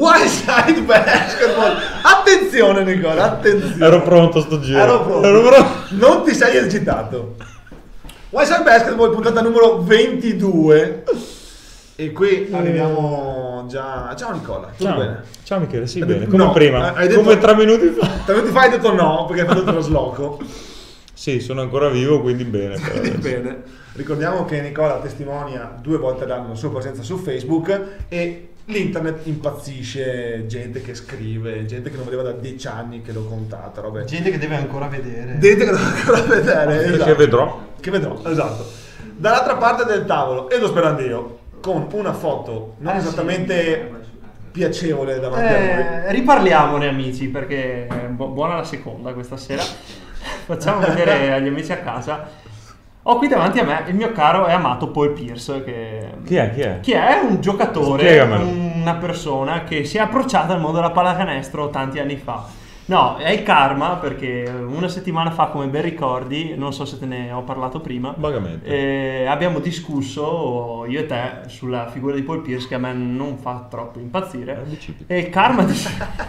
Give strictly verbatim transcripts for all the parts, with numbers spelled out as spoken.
One Side Basketball. Attenzione Nicola, attenzione. Ero pronto sto giro. Ero pronto. Ero pronto. Non ti sei agitato. One Side Basketball, puntata numero ventidue. E qui arriviamo già. Ciao Nicola, tutto Ciao. bene? Ciao Michele, sì, Hai bene. detto- Come no, prima. hai detto- Come tre minuti fa. Tre minuti fa hai detto no, perché hai fatto il trasloco. Sì, sono ancora vivo, quindi bene. per adesso. Bene. Ricordiamo che Nicola testimonia due volte all'anno la sua presenza su Facebook e l'internet impazzisce, gente che scrive, gente che non vedeva da dieci anni, che l'ho contata, robe. Gente che deve ancora vedere. Gente che deve ancora vedere, esatto. Che vedrò. Che vedrò, esatto. Dall'altra parte del tavolo, Edo Sperandio, con una foto non Eh, esattamente piacevole davanti a noi. Eh, riparliamone amici, perché è bu- buona la seconda questa sera. Facciamo vedere agli amici a casa. Ho qui davanti a me il mio caro e amato Paul Pierce, che Chi è? Chi è? Chi è un giocatore, Spiegamelo. una persona che si è approcciata al mondo della pallacanestro tanti anni fa. No, è il karma, perché una settimana fa, come ben ricordi, non so se te ne ho parlato prima, Vagamente. eh, abbiamo discusso io e te sulla figura di Paul Pierce, che a me non fa troppo impazzire. È un bicipite. E il karma di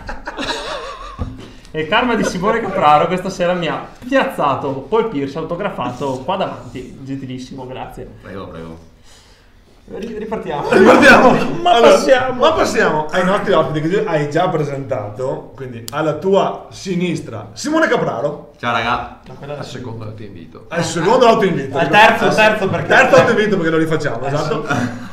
E il karma di Simone Capraro questa sera mi ha piazzato Paul Pierce autografato qua davanti. Gentilissimo, grazie. Prego, prego. Ri- Ripartiamo. Ricordiamo, Ma allora, passiamo. ma passiamo ai nostri ospiti che tu hai già presentato, quindi alla tua sinistra Simone Capraro, Ciao raga. No, quella Al secondo ti invito. al secondo autoinvito. Al terzo, terzo perché Terzo autoinvito perché lo rifacciamo, esatto.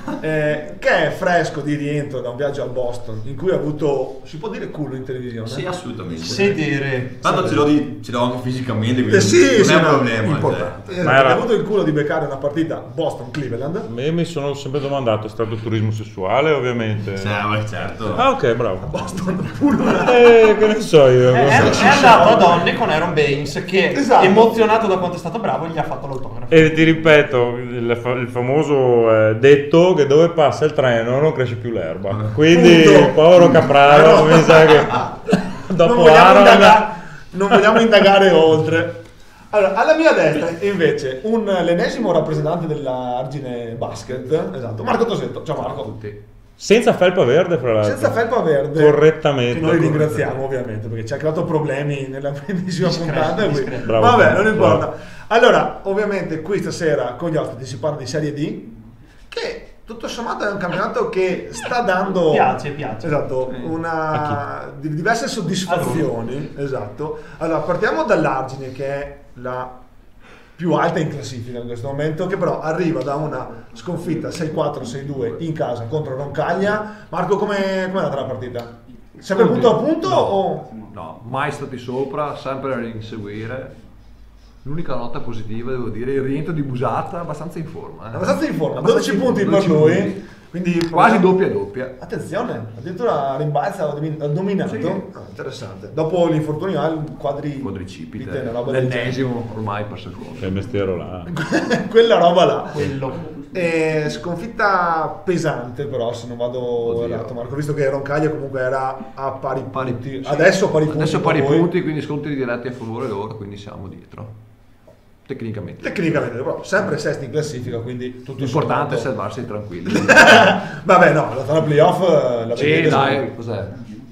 Eh, che è fresco di rientro da un viaggio a Boston in cui ha avuto, si può dire culo in televisione? Sì, assolutamente. sedere. Tanto ce l'ho, di, ce l'ho anche fisicamente, quindi Eh sì, non sì, è un no, problema. importante. Cioè. Eh, Ma perché era- ha avuto il culo di beccare una partita Boston-Cleveland. Io mi sono sempre domandato, è stato turismo sessuale ovviamente? Cioè, ma certo. Ah ok, bravo. Boston puro. Eh, che ne so io. È, è- è andato a donne con Aaron Baines, che Esatto. emozionato da quanto è stato bravo gli ha fatto l'autografo. E ti ripeto, il, fa- il famoso eh, detto che dove passa il treno non cresce più l'erba. Quindi, Punto. povero Capraro, mi sa che non, dopo vogliamo Aaron... indaga- non vogliamo indagare oltre. Allora, alla mia destra invece un, l'ennesimo rappresentante dell'Argine Basket, esatto, Marco Tosetto. Ciao Marco. Tutti. Senza felpa verde, fra l'altro. Senza felpa verde. Correttamente. Che noi ringraziamo ovviamente perché ci ha creato problemi nella primissima Discreto, puntata. qui. discreto. Bravo. Vabbè, non importa. Bravo. Allora, ovviamente qui stasera con gli ospiti si parla di Serie D, che tutto sommato è un campionato che sta dando Piace, piace. esatto, Eh. una di- diverse soddisfazioni. Esatto. Allora, partiamo dall'Argine che è la più alta in classifica in questo momento, che però arriva da una sconfitta sei quattro sei due in casa contro Roncaglia. Marco, come è andata la partita? Sempre punto a punto No. o No, mai stati sopra, sempre a inseguire. L'unica nota positiva, devo dire, il rientro di Busata abbastanza in forma. eh. abbastanza in forma? Abbastanza dodici in punti forma, per dodici lui, punti. quindi Quasi doppia doppia. Attenzione, addirittura rimbalza, ha domin- ha dominato. Sì. Ah, interessante. Dopo l'infortunio al quadri Quadricipite. una roba del L'ennesimo ormai per secondo. Che mestiere là. genere. Quella roba là. Quello. E sconfitta pesante però, se non vado Oddio. errato Marco, visto che Roncaglia comunque era a pari, Pari- punti. sì. Adesso a pari punti. Adesso con pari voi. punti, quindi scontri diretti a favore loro, quindi siamo dietro. Tecnicamente. Tecnicamente, però sempre sesti in classifica, quindi tutto L'importante è sommato- salvarsi tranquilli. Vabbè, no, la zona playoff eh, la Sì, vedete, dai, sono- cos'è?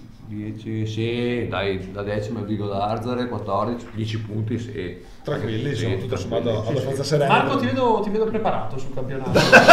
dieci, sì, dai, la decima il Vigo d'Arzare, quattordici, dieci punti, sì. tranquilli, Sì, sono tutto sommato tranquilli, sì, abbastanza sì. sereni. Marco, ti vedo, ti vedo preparato sul campionato.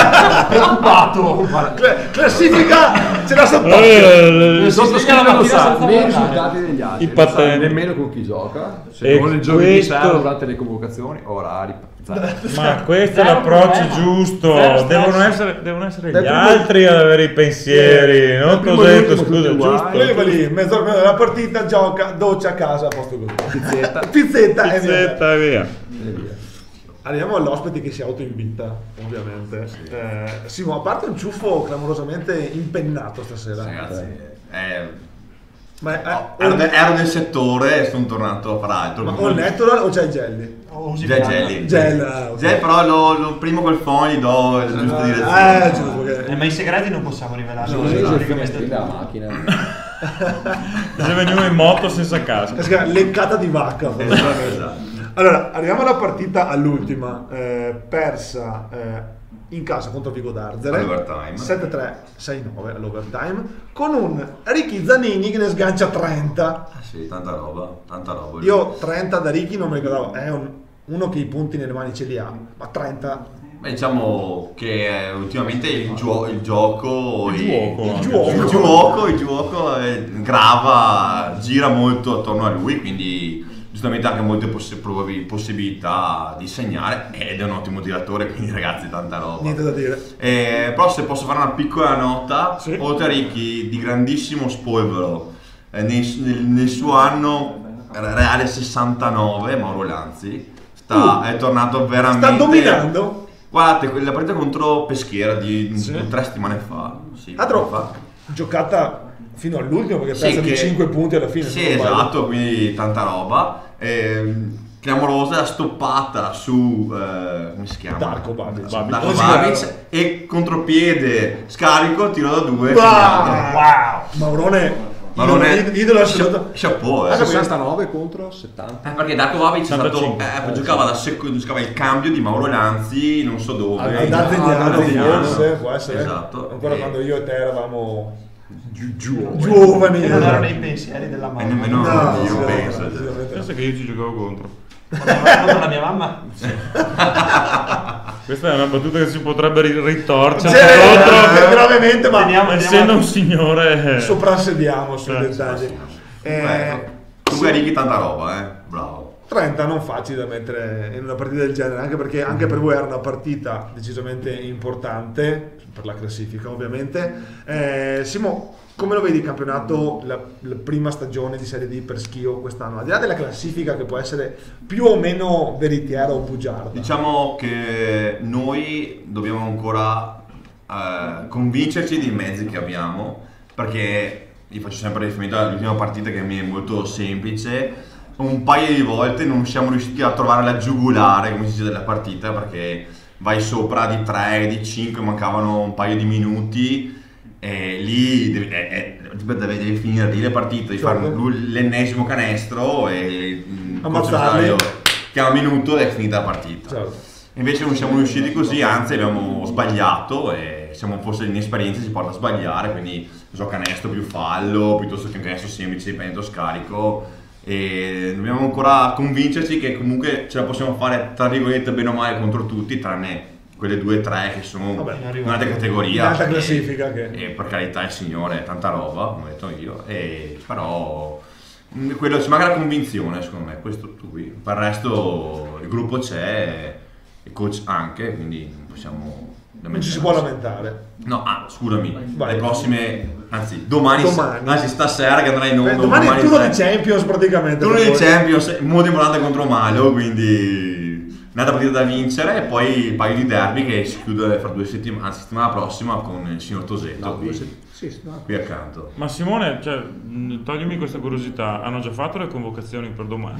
Preoccupato. Cla- classifica ce l'ha sotto. Eh, Si Sottoscrive sveglia la lo mattina sa, senza né i guardare. risultati degli altri, I non sa patenti. nemmeno con chi gioca, se E non il giovedì questo- sera durante le convocazioni, orari, zero. Ma questo è Zero l'approccio problema. giusto. Zero stress. Devono essere, devono essere Dal gli primo- altri ad avere i pensieri. Non primo Tosetto, all'ultimo scusa, tutti giusto? uguali. Lui va lì, mezz'ora prima della partita, gioca, doccia a casa, a posto così. Pizzetta. Pizzetta e via. Pizzetta e via. E via. Arriviamo all'ospite che si autoinvita, ovviamente. Eh, Simo, a parte un ciuffo clamorosamente impennato stasera. Ragazzi, eh, Ma è, no, è- ero, ero nel settore e sono tornato a fare altro. ma o il natural o già i jelly? Oh, usi Già piano. jelly. Gel, ah, ok. Gel, però lo, lo primo col phone gli do la giusta Ah, direzione. eh, giusto, che- Eh, ma i segreti non possiamo rivelarli. No, così, esatto. praticamente la tu. macchina. Se venivo in moto senza casco. Eh, si chiama leccata di vacca. Esatto. Allora, arriviamo alla partita all'ultima, eh, persa eh, in casa contro Vigo Darzere, All'overtime. sette tre sei nove all'overtime, con un Ricky Zanini che ne sgancia trenta. Ah sì, tanta roba, tanta roba. Io trenta da Ricky non mi ricordavo, è un- uno che i punti nelle mani ce li ha, ma trenta... Beh, diciamo che eh, ultimamente il, gio- il gioco Il i- gioco, il anche. gioco. il gioco, il gioco eh, grava, gira molto attorno a lui, quindi giustamente ha anche molte poss- probabil- possibilità di segnare ed è un ottimo tiratore, quindi ragazzi tanta roba. Niente da dire. Eh, però se posso fare una piccola nota, Sì. oltre a Ricky di grandissimo spolvero, eh, nel, nel- nel suo anno reale sessantanove, Mauro Lanzi sta, Uh. è tornato veramente... Sta dominando. Guardate, la partita contro Peschiera di Sì. tre settimane fa. Sì, Altro, fa. giocata fino all'ultimo perché Sì, persa di che- cinque punti alla fine. Sì, se non sbaglio. esatto, quindi tanta roba. Ehm, clamorosa la stoppata su eh, come si chiama? Darko Babic. Darko Come si Babic, chiama? e contropiede scarico, tiro da due. Wow! finale. Wow! Maurone, Ma non è idolo, idolo assoluto. chapeau, eh. Ah, sessantanove contro settanta. Eh, perché Darko Babic è stato, sessantacinque. eh, giocava, da sec- giocava il cambio di Mauro Lanzi, non so dove. Ad Eh, Arzignano, no, Arzignano. forse, può essere. Esatto. Ancora E- quando io e te eravamo Giù, giù. giovani. E non erano i pensieri della E mamma. nemmeno No, io sì, penso. no, sicuramente no. Pensa che io ci giocavo contro. Contro la mia mamma? Questa è una battuta che si potrebbe ri- ritorcere Sì, contro, eh, gravemente, ma Teniamo- essendo un signore. soprassediamo sui Eh, dettagli. Eh, Ecco. Comunque Ricky tanta roba, eh. Bravo. trenta non facile da mettere in una partita del genere, anche perché anche per voi era una partita decisamente importante, per la classifica ovviamente. Eh, Simo, come lo vedi il campionato, la, la prima stagione di Serie D per Schio quest'anno? Al di là della classifica che può essere più o meno veritiera o bugiarda. Diciamo che noi dobbiamo ancora eh, convincerci dei mezzi che abbiamo, perché io faccio sempre riferimento all'ultima partita che mi è molto semplice. Un paio di volte non siamo riusciti a trovare la giugulare, come si dice, della partita, perché vai sopra di tre, di cinque, mancavano un paio di minuti e lì devi, eh, eh, devi, devi finire lì le partite, devi Certo. fare l'u- l'ennesimo canestro e il coach Ammazzarli. avversario chiama un minuto ed è finita la partita. Certo. Invece non siamo riusciti così, anzi abbiamo sbagliato e siamo forse l'inesperienza ci porta a sbagliare, quindi so canestro più fallo piuttosto che un canestro semplice di penetro scarico, e dobbiamo ancora convincerci che comunque ce la possiamo fare tra virgolette bene o male contro tutti, tranne quelle due o tre che sono Vabbè, un'altra categoria. In alta e- classifica che- e per carità il Signore è tanta roba, come ho detto io, e però mh, quello ci manca la convinzione, secondo me, questo tutto qui. Per il resto il gruppo c'è, il coach anche, quindi non possiamo Non ci si può lamentare. No, ah, scusami, Vai. le prossime, anzi domani, Domani. anzi stasera che andrai in onda. Eh, domani è il turno sera. di Champions praticamente. Turno per di voi. Champions, molto importante contro Malo, quindi un'altra partita da vincere e poi il paio di derby che si chiude fra due settimane, anzi settimana prossima con il signor Tosetto No, qui, due se- sì, sì, no. qui accanto. Ma Simone, cioè, mh, toglimi questa curiosità, hanno già fatto le convocazioni per domani?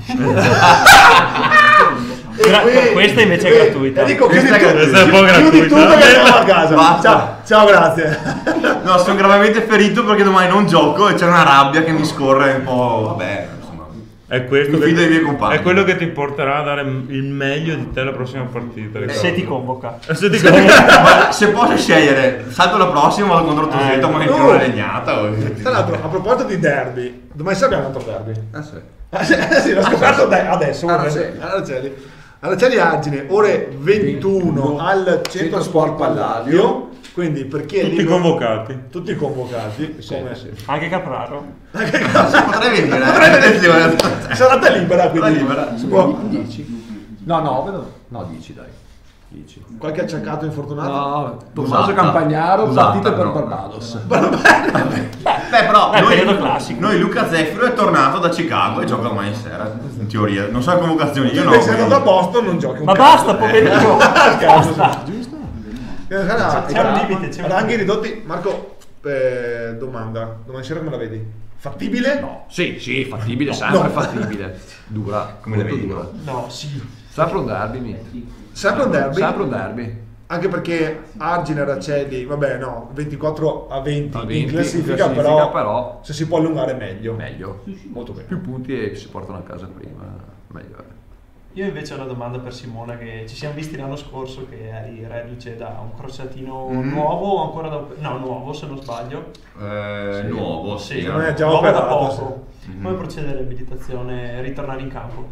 E Gra- qui- questa invece è qui- gratuita. Enrico, chiudi Questa è tu- gratuita. Questa è un po' chiudi gratuita. tutto che andiamo a casa. Basta. Ciao, ciao, grazie. No, sono gravemente ferito perché domani non gioco e c'è una rabbia che mi scorre un po', vabbè, insomma. È questo Mi che fido dei miei compagni. È quello che ti porterà a dare il meglio di te la prossima partita. Se ricorda. ti convoca. Eh, Se ti convoca. Ma se posso scegliere, salto la prossima, vado contro Tosetto, ma che tiro no. una legnata. o- Tra l'altro, a proposito di derby, domani sera abbiamo un altro derby. Ah, sì. Ah, sì, eh sì, l'ho scoperto da- adesso. Araceli. Araceli. Araceli Argine, ore ventuno al Centro Sport Palladio. Quindi per chi è Tutti libero- convocati. Tutti convocati. Come sì. Anche Capraro. Potrei venire, eh. Potrei venire. Serata libera, quindi Serata libera. si può. dieci? No, nove, no, no, dieci dai. dieci. Qualche acciaccato infortunato? No, Tommaso Usata. Campagnaro, Usata, partite per no. Barbados. Beh, però Eh, noi, periodo classico. noi Luca Zeffiro è tornato da Chicago e gioca domani sera, in teoria. Non so le convocazioni, io no. Invece sei andato a quindi- Boston, non giochi un Ma cazzo. basta, poverino. Basta. Eh, sarà- C'è un limite, c'è un Ranghi limite. ridotti. Marco, eh, domanda. Domani sera come la vedi? Fattibile? No, sì, sì, fattibile, sempre no. fattibile. Dura, Come le molto vedi? dura. No, sì. Sempre un derby, mi. Sempre un derby? Sempre un derby. Anche perché Argine e Racelli, vabbè no, ventiquattro a venti, A in venti, classifica, in classifica, però, però- se si può allungare meglio. Meglio. Molto bene. Più punti e si portano a casa prima, meglio è. Io invece ho una domanda per Simone, che ci siamo visti l'anno scorso che eri reduce da un crociatino Mm. nuovo o ancora da... No, nuovo se non sbaglio. Eh, nuovo, sì. Sì, non è già nuovo da operato, poco. sì. Come Mhm. procede l'abilitazione e ritornare in campo?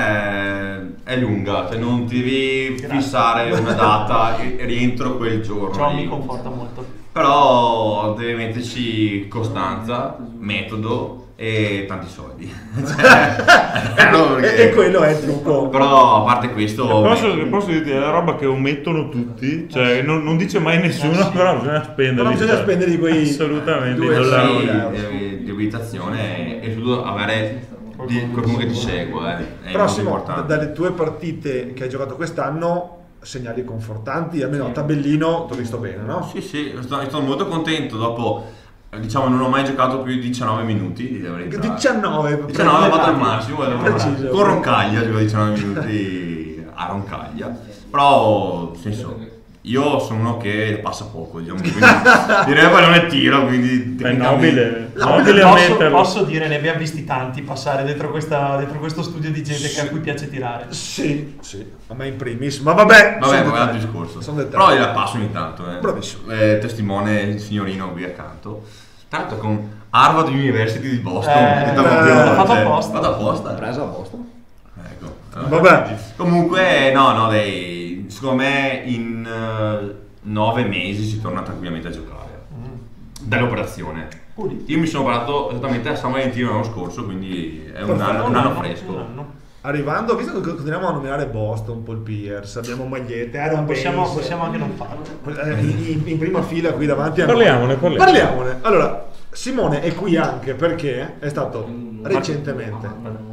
Eh, è lunga, cioè non ti devi Grazie. fissare una data e rientro quel giorno. Ciò lì. mi conforta molto. Però devi metterci costanza, metodo e tanti soldi. Cioè, è vero e, perché- e quello è il trucco. Però a parte questo... Posso, posso dirti, è la roba che omettono tutti, cioè non, non dice mai nessuno, Eh sì. però bisogna spenderli. Però bisogna cioè, spendere di quei assolutamente, due i dollari. sì. Sì, di, di abilitazione e soprattutto avere di, qualcuno che ti segue. Eh, è Però molto Simo, importante. dalle tue partite che hai giocato quest'anno, segnali confortanti, almeno a tabellino ti ho visto bene, no? Sì, sì, sono, sono molto contento. Dopo, eh, diciamo, non ho mai giocato più di diciannove minuti. Di verità. diciannove, diciannove ho fatto al massimo. Preciso. Con Roncaglia gioco diciannove minuti a Roncaglia. Però, nel senso, io sono uno che passa poco, diciamo. Quindi, direi poi non è tiro, quindi È tecnicamente- nobile, No, nobile posso, ammetterlo. posso dire, ne abbiamo visti tanti passare dentro, questa, dentro questo studio di gente che a cui piace tirare. Sì, sì, a me in primis, ma vabbè, Vabbè, sono ma è un dettagli. discorso. Sono dettagli. Però gliela passo ogni tanto. Eh. Bravissimo. Eh, testimone il signorino qui accanto. Tanto con Harvard University di Boston. Eh, che stavo eh, più- l'ha fatto cioè, apposta. Fatto apposta. Presa a posto. Ecco. Vabbè. Comunque, no, no, dai. Secondo me in eh, nove mesi si torna tranquillamente a giocare. Dall'operazione. Pulito. Io mi sono operato esattamente a San Valentino l'anno scorso, quindi è un Perfetto. anno, un Un anno anno, fresco. un anno. Arrivando, visto che continuiamo a nominare Boston, Paul Pierce, abbiamo magliette, Aaron Possiamo, Baines, possiamo anche non farlo. eh, in, in prima fila qui davanti a noi. Parliamone, parliamone. Parliamone. Allora, Simone è qui anche perché è stato recentemente,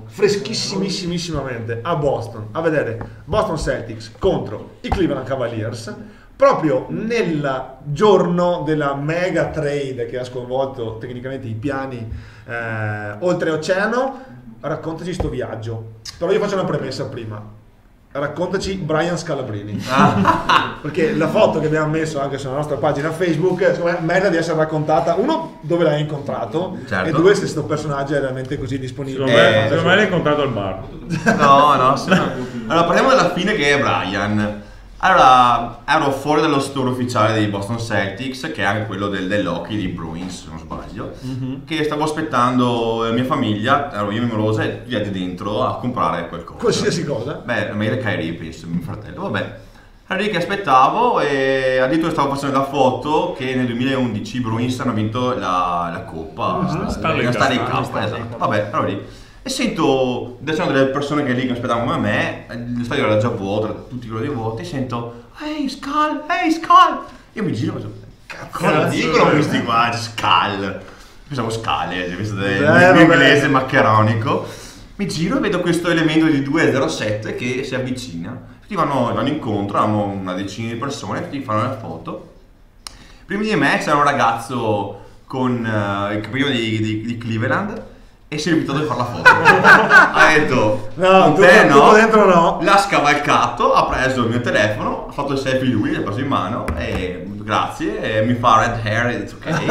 freschissimissimamente a Boston a vedere Boston Celtics contro i Cleveland Cavaliers, proprio nel giorno della mega trade che ha sconvolto tecnicamente i piani eh, oltreoceano. Raccontaci sto viaggio. Però io faccio una premessa prima. Raccontaci Brian Scalabrini. Perché la foto che abbiamo messo anche sulla nostra pagina Facebook, secondo me, merita di essere raccontata. Uno, dove l'hai incontrato, Certo. e due, se questo personaggio è realmente così disponibile. Secondo me, Eh, secondo me l'hai incontrato al bar. No, no, se no. Allora parliamo della fine che è Brian. Allora, ero fuori dallo store ufficiale dei Boston Celtics, che è anche quello del, dell'hockey di Bruins, se non sbaglio, che stavo aspettando la mia famiglia, ero io e mia morosa e tutti altri dentro a comprare qualcosa. Qualsiasi cosa. Beh, meglio Kyrie, penso, mio fratello, vabbè. Era lì che aspettavo e addirittura stavo facendo la foto che nel duemilaundici i Bruins hanno vinto la, la coppa, Stanley la Cup. Stanley Cup, Stanley esatto. Cup. Vabbè, ero lì. E sento, c'erano delle persone che lì che aspettavano come me, lo stadio era già vuoto, era tutti quelli vuoti, e sento, ehi Skull, ehi Skull! Io mi giro e faccio, cosa Cazzo, dicono eh. questi qua, Skull? Pensavo scale, questo Eh, del vabbè. inglese maccheronico. Mi giro e vedo questo elemento di due zero sette che si avvicina. Tutti vanno, vanno incontro, avevamo una decina di persone, tutti fanno la foto. Prima di me c'era un ragazzo con uh, il capello di, di, di Cleveland e si è rifiutato di fare la foto. Ha detto, No, con tu- te tu no. dentro no. L'ha scavalcato, ha preso il mio telefono, ha fatto il selfie lui, l'ha preso in mano e grazie, e mi fa red hair, it's ok. E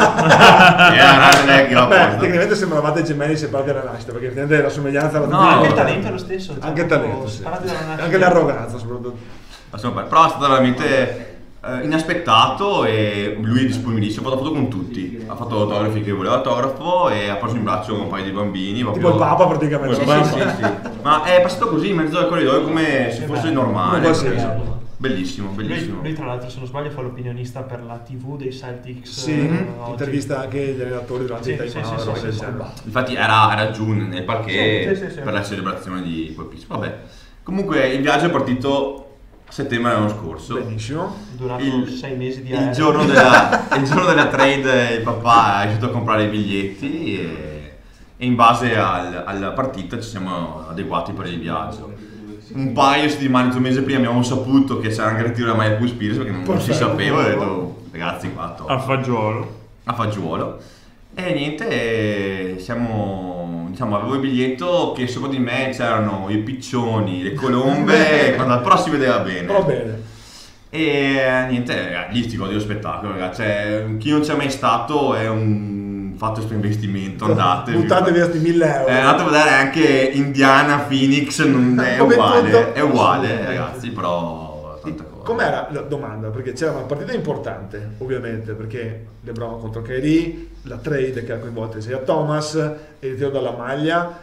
era red hair che l'ha Beh, posto. tecnicamente sembravate gemelli separati dalla nascita, perché effettivamente la somiglianza alla No, Anche il no. talento è lo stesso. Anche il talento, sì. Sparati dalla nascita. Anche l'arroganza, soprattutto. Insomma, però è stato veramente eh, inaspettato e lui è disponibilissimo, ha fatto foto con tutti, ha fatto autografi che voleva autografo e ha preso in braccio un paio di bambini. Tipo proprio- il Papa praticamente. Sì, Il sì, Papa. sì, sì. Ma è passato così in mezzo al corridoio come se fosse Come normale. qualsiasi. Bellissimo, Lui, bellissimo. lui, tra l'altro, se non sbaglio, fa l'opinionista per la tivù dei Celtics. Sì, eh, oggi. intervista anche gli allenatori durante Sì, il time sì, out, sì, roba sì, del sì, genere. Infatti era, era giù nel parquet Sì, sì, sì, sì. per la celebrazione di quel piso. Vabbè. Comunque il viaggio è partito a settembre dell'anno scorso. Benissimo. Durato Il- sei mesi di Il aereo. giorno, della, il giorno della trade il papà è riuscito a comprare i biglietti e, e in base al- alla partita ci siamo adeguati per il viaggio. Un paio di settimane, un mese prima abbiamo saputo che c'era anche il ritiro della maglia Paul Pierce perché non, non si Perfetto. sapeva, ho detto ragazzi qua top. A fagiolo. A fagiolo. E niente, siamo, diciamo, avevo il biglietto che sopra di me c'erano i piccioni, le colombe, quando però si vedeva bene. Però bene. E niente, ragazzi, lì ti godi lo spettacolo, ragazzi. Cioè, chi non c'è mai stato è un fate questo investimento, andate. Buttate via sti mille euro. Eh, andate a vedere anche Indiana, Phoenix, non è Come uguale, tutto. è uguale ragazzi, però tanta cosa. Com'era la domanda? Perché c'era una partita importante, ovviamente, perché LeBron contro Kyrie, la trade che ha coinvolto Isaiah Thomas, il ritiro dalla maglia.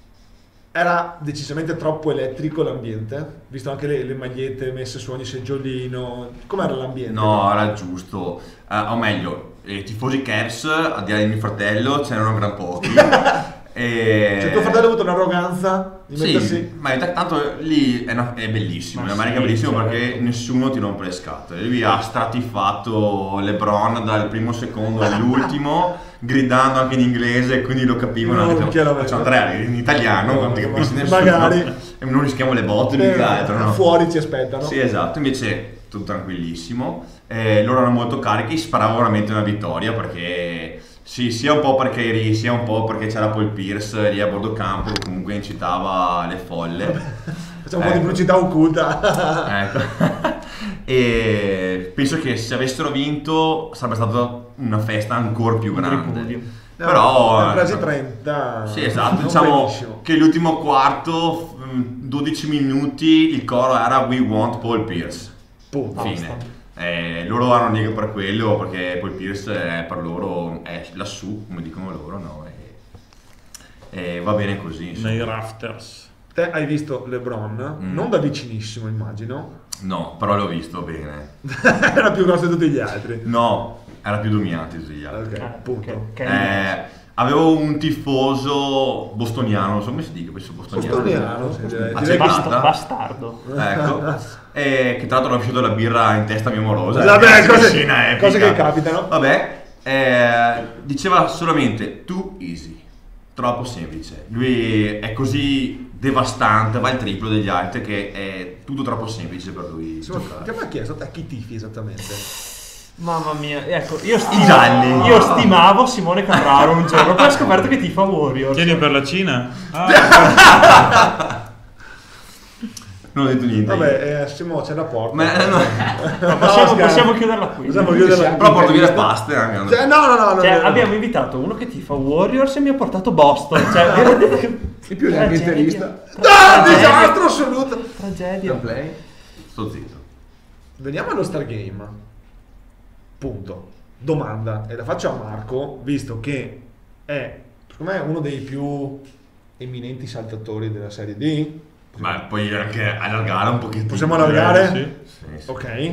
Era decisamente troppo elettrico l'ambiente, visto anche le, le magliette messe su ogni seggiolino. Com'era l'ambiente? No, era giusto. Eh, o meglio, i tifosi Cavs, a dire di mio fratello, c'erano gran pochi. e... Cioè tuo fratello ha avuto un'arroganza di Sì, mettersi... ma in- tanto lì è, una- è bellissimo, Ma in America sì, è bellissimo certo. perché nessuno ti rompe le scatole. Lui ha stratifato LeBron dal primo secondo all'ultimo, gridando anche in inglese, quindi lo capivano. No, Ho detto, chiaramente. facciamo tre in italiano, No, non ti capisci ma- nessuno. magari. E non rischiamo le botte, più che altro, no? Fuori ci aspettano. Sì, esatto, invece tutto tranquillissimo. Eh, loro erano molto carichi, sparavano veramente una vittoria perché sì, sia un po' perché eri, sia un po' perché c'era Paul Pierce lì a bordo campo che comunque incitava le folle. Facciamo un po' di Ecco. pubblicità occulta. Ecco. E penso che se avessero vinto sarebbe stata una festa ancora più Un grande. tripudio. Però ne ha presi eh, trenta. sì, esatto, non diciamo benissimo. che l'ultimo quarto, mh, dodici minuti, il coro era We want Paul Pierce. Punto. Fine. Eh, loro hanno lì per quello perché Paul Pierce è per loro è lassù, come dicono loro, no? E, e va bene così. insomma. Nei rafters. Te hai visto LeBron, Mm. non da vicinissimo immagino, No, però l'ho visto bene. era più grosso di tutti gli altri. No, era più dominante di tutti gli altri. Ok, Ah, punto. ok, ok. Eh, avevo un tifoso bostoniano, non so come si dica questo bostoniano. Bostoniano, sì, direi. Ah, Direi c'è che- Bast- basta? bastardo. Ecco, e che tra l'altro l'ho uscito la birra in testa a mia morosa. Vabbè, Che cose- scena epica. cose che capitano. Vabbè, eh, diceva solamente too easy, troppo semplice. Lui è così devastante, va il triplo degli altri che è tutto troppo semplice per lui. Insomma, giocare. ti ha chiesto a chi tifi esattamente? Mamma mia, ecco, io, sti- I gialli. io stimavo Simone Carraro un giorno, poi ho scoperto che tifa Warriors. Tieni per la Cina? Ah, Non ho detto niente. Vabbè, eh, Simo, c'è la porta. Ma, eh, no. Ma possiamo, scherzo. possiamo chiuderla qui. Possiamo chiuderla. Però porto via le paste anche. Cioè, no, no, no, no, Cioè, no, no. abbiamo invitato uno che tifa Warriors e mi ha portato Boston. Cioè, Il più ambientalista. Ah, Tragedia. disastro assoluto. Tragedia. play. Sto zitto. Veniamo allo Star Game. Punto. Domanda, e la faccio a Marco, visto che è, secondo me, uno dei più eminenti saltatori della Serie D. Ma puoi anche allargare un pochettino. Possiamo allargare? sì. Sì, sì. Ok.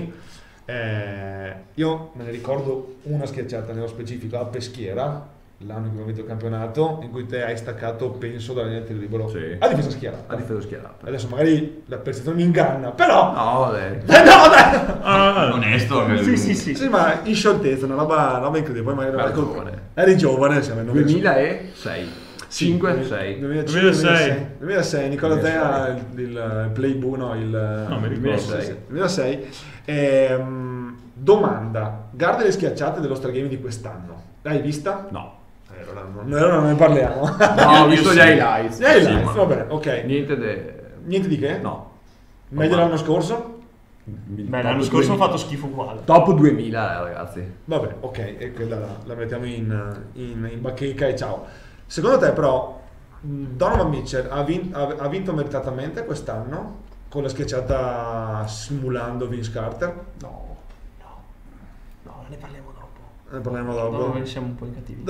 Eh, io me ne ricordo una schiacciata nello specifico a Peschiera, l'anno in cui abbiamo vinto il campionato, in cui te hai staccato, penso, dalla linea di tiro libero Sì. a difesa schierata. A difesa schierata. Adesso magari la percezione mi inganna, però... No, vabbè. Eh, no, dai! Ah, Onesto anche Sì, lui. sì, sì. Sì, ma in scioltezza, una roba, roba incredibile. Poi magari Eri giovane. eri giovane, siamo in duemilasei. cinque, sei. duemilacinque, duemilasei. duemilasei, Nicola Te ha il, il, il playbook, no, il No, mi ricordo. duemilasei. duemilasei. Ehm, domanda, guarda le schiacciate dello Star Game di quest'anno. L'hai vista? No. Eh, allora, non, allora non ne parliamo. No, ho Io visto sì. gli highlights. Gli highlights, Sì, ma- vabbè, ok. Niente de... Niente di che? No. Meglio l'anno scorso? Beh, l'anno scorso ho fatto schifo uguale. Top duemila, eh, ragazzi. Vabbè, ok, e quella la, la mettiamo in, in, in bacheca e ciao. Secondo te però mh, Donovan Mitchell ha, vin- ha- ha vinto meritatamente quest'anno con la schiacciata simulando Vince Carter? No, no, no, ne parliamo dopo. Ne parleremo dopo. No, siamo un po' cattivi.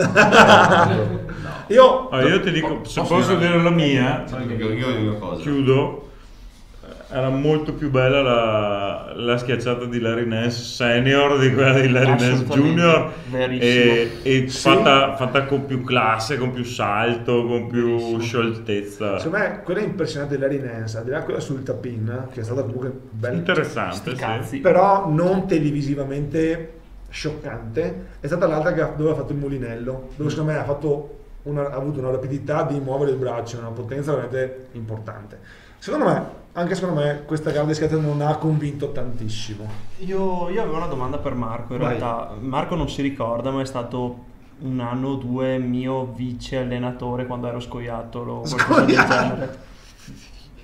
Io, Ah, io ti dico, se Posso posso dire- dire la mia, Io io dico una cosa. chiudo. Era molto più bella la, la schiacciata di Larry Nance senior di quella di Larry Nance Assolutamente, junior verissimo. e, e Sì. fatta, fatta con più classe, con più salto, con più Verissimo. scioltezza. secondo me quella impressionante di Larry Nance, al di là di quella sul tap-in, che è stata comunque bella, Interessante, Sti sì. cazzi. però non televisivamente scioccante, è stata l'altra che ha- dove ha fatto il mulinello, dove secondo me ha, fatto una, ha avuto una rapidità di muovere il braccio, una potenza veramente importante. Secondo me, anche secondo me, questa gara di schiacciata non ha convinto tantissimo. Io, io avevo una domanda per Marco, in Vai. realtà Marco non si ricorda, ma è stato un anno o due mio vice allenatore quando ero scoiattolo o qualcosa del Scoiattolo.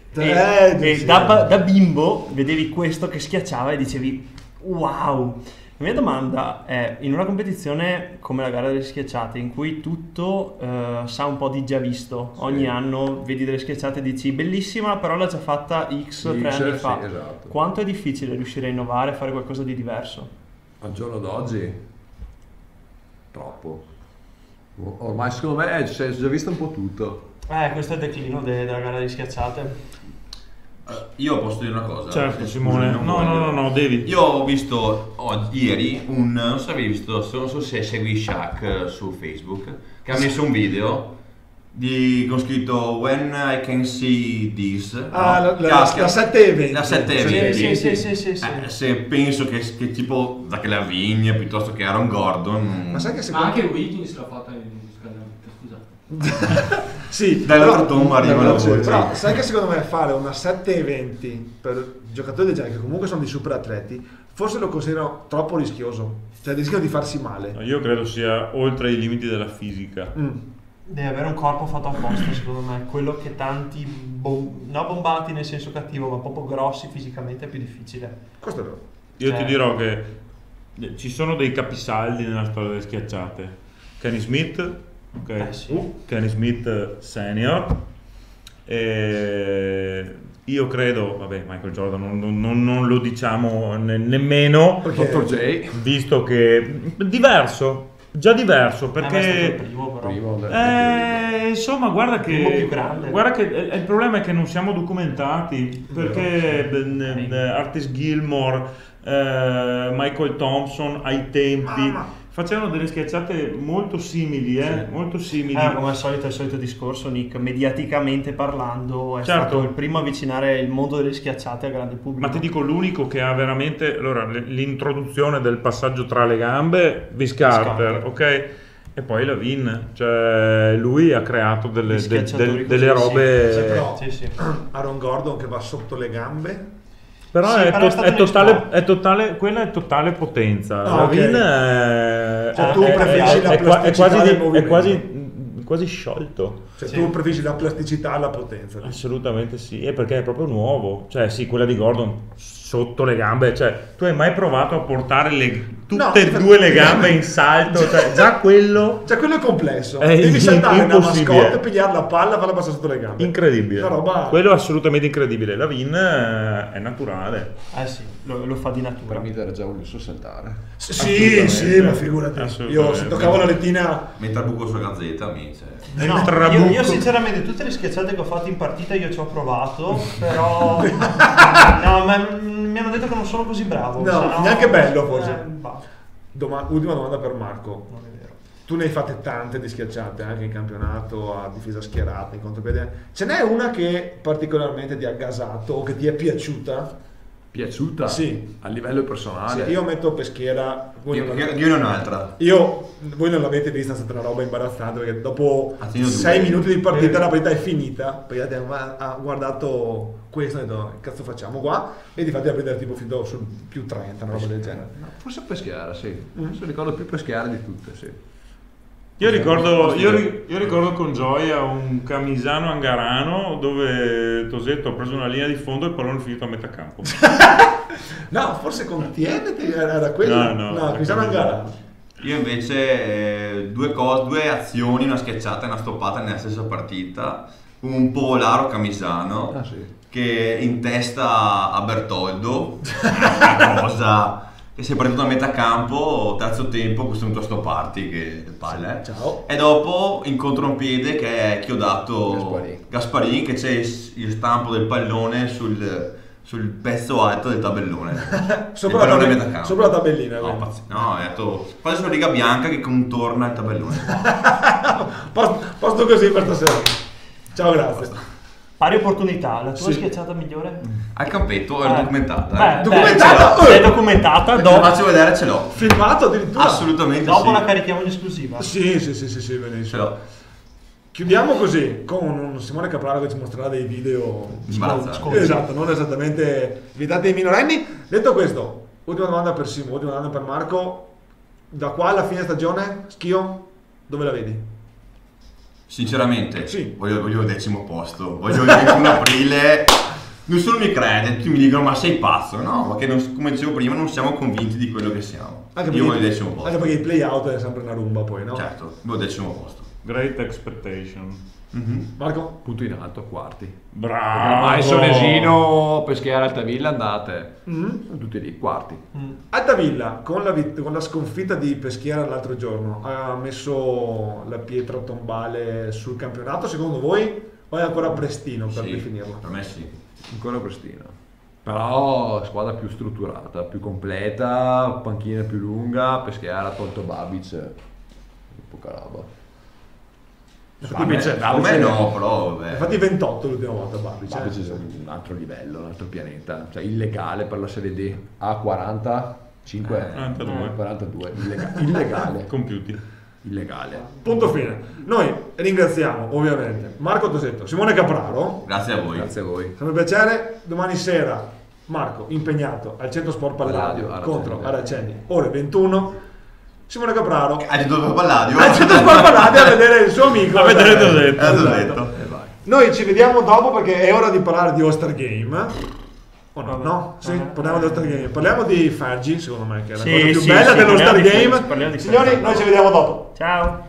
genere. E, Eh, e sì. da, ba- da bimbo vedevi questo che schiacciava e dicevi wow. La mia domanda è, in una competizione come la gara delle schiacciate, in cui tutto eh, sa un po' di già visto, Sì. ogni anno vedi delle schiacciate e dici bellissima, però l'ha già fatta X tre X, anni sì, fa. esatto. Quanto è difficile riuscire a innovare e fare qualcosa di diverso? Al giorno d'oggi troppo. Ormai secondo me eh, si è già visto un po' tutto. Eh, questo è il declino de- della gara delle schiacciate. Eh, Io posso dire una cosa? Certo, Scusi, Simone. non No, voglio. no, no, no, devi. Io ho visto oggi, ieri un, non so se avevi visto, non so se segui Shaq eh, su Facebook, che ha messo un video di, con scritto When I can see this. Ah, no? la, Che la, ha- la sette e venti. La sette e Sì, venti. sì, sì, sì, sì, sì. Eh, se penso che, che tipo da che la Vigna piuttosto che Aaron Gordon. Ma sai che Ma secondo anche Wiggins l'ha fatta in scusate. Sì, Dall'altra però- tomba arriva però- la sì, voce. però sai che secondo me fare una sette e venti per giocatori del genere che comunque sono dei super atleti, forse lo considero troppo rischioso, cioè rischiano di farsi male. No, io credo sia oltre i limiti della fisica. Mm. Deve avere un corpo fatto apposta, secondo me, quello che tanti, bom- no bombati nel senso cattivo, ma proprio grossi fisicamente è più difficile. Questo è vero. Io Eh. ti dirò che ci sono dei capisaldi nella storia delle schiacciate. Kenny Smith, ok? Eh sì. Uh, Kenny Smith senior. E io credo, vabbè, Michael Jordan non, non- non- non lo diciamo ne- nemmeno, Perché- Dottor J. visto che diverso, già diverso, Eh, ma è stato il perché primo, però. Primo del- eh, insomma, guarda Primo che, più grande. guarda che eh, il problema è che non siamo documentati, perché eh, eh, Artis Gilmore, eh, Michael Thompson ai tempi Mamma. facevano delle schiacciate molto simili, eh, molto simili. Eh, come al solito è il solito discorso, Nick, mediaticamente parlando è Certo. stato il primo a avvicinare il mondo delle schiacciate al grande pubblico. Ma ti dico l'unico che ha veramente allora l- l'introduzione del passaggio tra le gambe, Vince Carter, Carter. ok? E poi la Vin, cioè lui ha creato delle, Gli de- schiacciatori del- così, delle sì. robe. Sì, però- Sì, sì. Aaron Gordon che va sotto le gambe. Però, Sì, è, però to- è stato è un totale, exploit. è totale, quella è totale potenza. Ah, la ok. Vin è, Cioè, tu è- preferisci è- la è qua- è plasticità quasi, del di- è movimento. quasi, quasi sciolto. Cioè Sì. tu preferisci la plasticità alla potenza. Assolutamente sì, è perché è proprio nuovo. Cioè, sì, quella di Gordon sotto le gambe. Cioè, tu hai mai provato a portare le- tutte No, e due le gambe in salto? Cioè, già quello Cioè quello è complesso. È Devi saltare una impossibile. mascotte, pigliare la palla e farla passare sotto le gambe. incredibile. Una roba- Quello è assolutamente incredibile. La Vin eh, è naturale. Eh sì, lo, lo fa di natura. Per me era già voluto saltare. Sì, Assolutamente. sì, ma figurati. Assolutamente. Io se toccavo la lettina. Mentre buco sulla gazzetta mi cioè. No, io, Trabucco. io sinceramente tutte le schiacciate che ho fatto in partita io ci ho provato, però no, ma mi hanno detto che non sono così bravo. No, se no- neanche bello, forse. Eh, bah, Doma- ultima domanda per Marco. non è vero. Tu ne hai fatte tante di schiacciate anche in campionato, a difesa schierata, in contropiede. Ce n'è una che particolarmente ti ha gasato o che ti è piaciuta? Piaciuta? Sì. A livello personale. Sì, io metto Peschiera. Voi Io, non, io, io ne ho un'altra. io- voi non l'avete vista, è stata una roba imbarazzante perché dopo Attimo due. sei minuti di partita Eh. la partita è finita. Poi abbiamo ha guardato questo e ha detto che cazzo facciamo qua? E difatti la partita era tipo fino sul più trenta, una roba del genere. No, forse Peschiera, sì. Mm. Forse ricordo più Peschiera di tutte, sì. Io ricordo, io, ri- io ricordo con gioia un Camisano Angarano dove Tosetto ha preso una linea di fondo e il pallone è finito a metà campo. No, forse con Tienete era quello. No, no, no Cristiano Angara. Io invece eh, due cose, due azioni, una schiacciata e una stoppata nella stessa partita. Un Polaro Camisano Ah, sì. che in testa a Bertoldo, una cosa che si è partito a metà campo, terzo tempo, questo è un tosto party che palle. Ciao. E dopo in contropiede che è chiodato Gasparini. Gasparini, che c'è il, il stampo del pallone sul, sul pezzo alto del tabellone. Sopra, Il la, pallone a tabell- metà campo. sopra la tabellina. No, quindi. pazzi- no, è detto quasi sulla riga bianca che contorna il tabellone. Posto, posto così per stasera. Ciao, grazie. Pari opportunità, la tua Sì. schiacciata migliore? Al campetto è Eh. documentata. Beh, eh. Documentata? beh, Oh! è documentata, Te dopo, la faccio vedere, ce l'ho. Filmato addirittura? Assolutamente dopo sì. la carichiamo in esclusiva. Sì, sì, sì, sì, sì, Ce benissimo. l'ho. Chiudiamo così con un Simone Capraro che ci mostrerà dei video Imbarazzanti. scon- esatto, non esattamente vietati ai minorenni. Detto questo, ultima domanda per Simo, ultima domanda per Marco. Da qua alla fine stagione, Schio, dove la vedi? Sinceramente, Sì. voglio, voglio il decimo posto. Voglio il ventuno aprile. Nessuno mi crede, tutti mi dicono ma sei pazzo. No, perché non- come dicevo prima non siamo convinti di quello che siamo. Anche Io perché, voglio il decimo posto. anche perché il play-out è sempre una rumba poi, no? Certo, io il decimo posto. Great expectation. Mm-hmm. Marco? Punto in alto, quarti. Bravo. Ormai Sonesino, Peschiera, Altavilla andate. Mm. Sono tutti lì, quarti. Altavilla, con la, vit- con la sconfitta di Peschiera l'altro giorno, ha messo la pietra tombale sul campionato, secondo voi? O è ancora prestino per Sì, definirlo? per me sì. Ancora Prestina. Però squadra più strutturata, più completa, panchina più lunga, Peschiera ha tolto Babic. Poca roba. A me, a me no, però vabbè. Infatti ventotto l'ultima volta Babic. eh. Babic è un altro livello, un altro pianeta. Cioè illegale per la Serie D. A quarantacinque, quarantadue. quarantadue. Illega- illegale. Compiuti. Illegale. Punto fine. Noi ringraziamo ovviamente Marco Tosetto, Simone Capraro. Grazie a voi. Grazie a voi. Sempre un piacere. Domani sera Marco impegnato al Centro Sport Palladio Palladio, contro Araceli. Araceli, ore ventuno. Simone Capraro Hai detto per Palladio? al Centro Sport Palladio a vedere il suo amico. A vedere Esatto. Tosetto. Eh, l'ho Esatto. detto. E vai. Noi ci vediamo dopo perché è ora di parlare di All-Star Game. O no? No? Sì, parliamo di All-Star Game. Parliamo di Fergie, secondo me, che è la Sì, cosa più sì, bella sì, dell'All-Star parliamo di Game. Fergie, parliamo di Signori, Fergie. noi ci vediamo dopo. Ciao.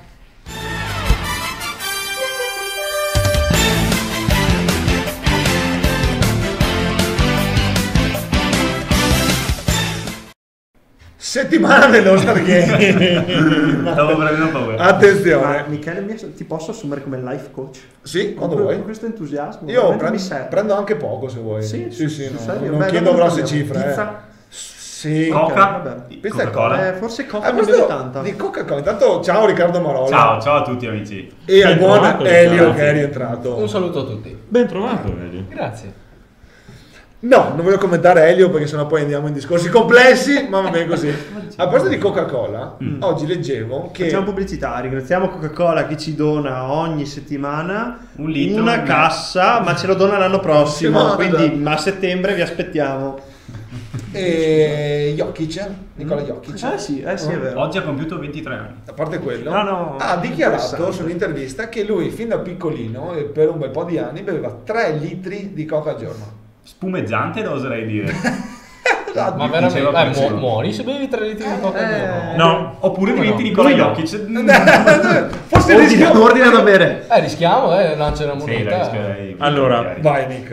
Settimana dell'All-Star Game. Stavo prendendo paura. Ma Attenzione. Michele, mi- ti posso assumere come life coach? Sì, quando con, vuoi. con questo entusiasmo. Io veramente prendo, mi serve. prendo anche poco se vuoi. Sì, sì, sì, no, sai, non beh, chiedo non grosse parliamo. cifre. Pizza? Eh. Sì. Ok, Coca? vabbè. Questa è Coca-Cola? Eh, forse Coca Ah, ne questo beve tanta. di Coca-Cola. Intanto ciao Riccardo Marola. Ciao, ciao a tutti amici. E al Ben buon trovato, Elio Riccardo. che è rientrato. Un saluto a tutti. Ben trovato, vedi. Grazie. No, non voglio commentare Elio perché sennò poi andiamo in discorsi complessi, ma va bene così. A proposito di Coca-Cola, oggi leggevo che Facciamo pubblicità, ringraziamo Coca-Cola che ci dona ogni settimana Un litro, una un- cassa, ma ce lo dona l'anno prossimo, Sì, quindi ma- a settembre vi aspettiamo. e Jokic, Nicola Jokic, Eh sì, eh sì, è vero. Oggi ha compiuto ventitré anni. a parte quello, No, no, ha dichiarato interessante. su un'intervista che lui fin da piccolino e per un bel po' di anni beveva tre litri di Coca al giorno. Spumeggiante, lo oserei dire. Esatto. Ma veramente, diceva eh, così. mu- muori se bevi tre litri di coca al giorno? No, Oppure Come diventi no? Nicola Lui no. Jokic. Forse Ordina, rischiamo. ordina da bere. Eh, rischiamo, eh, lancia una Sì, moneta. dai, rischierei. Allora. Vai Nick.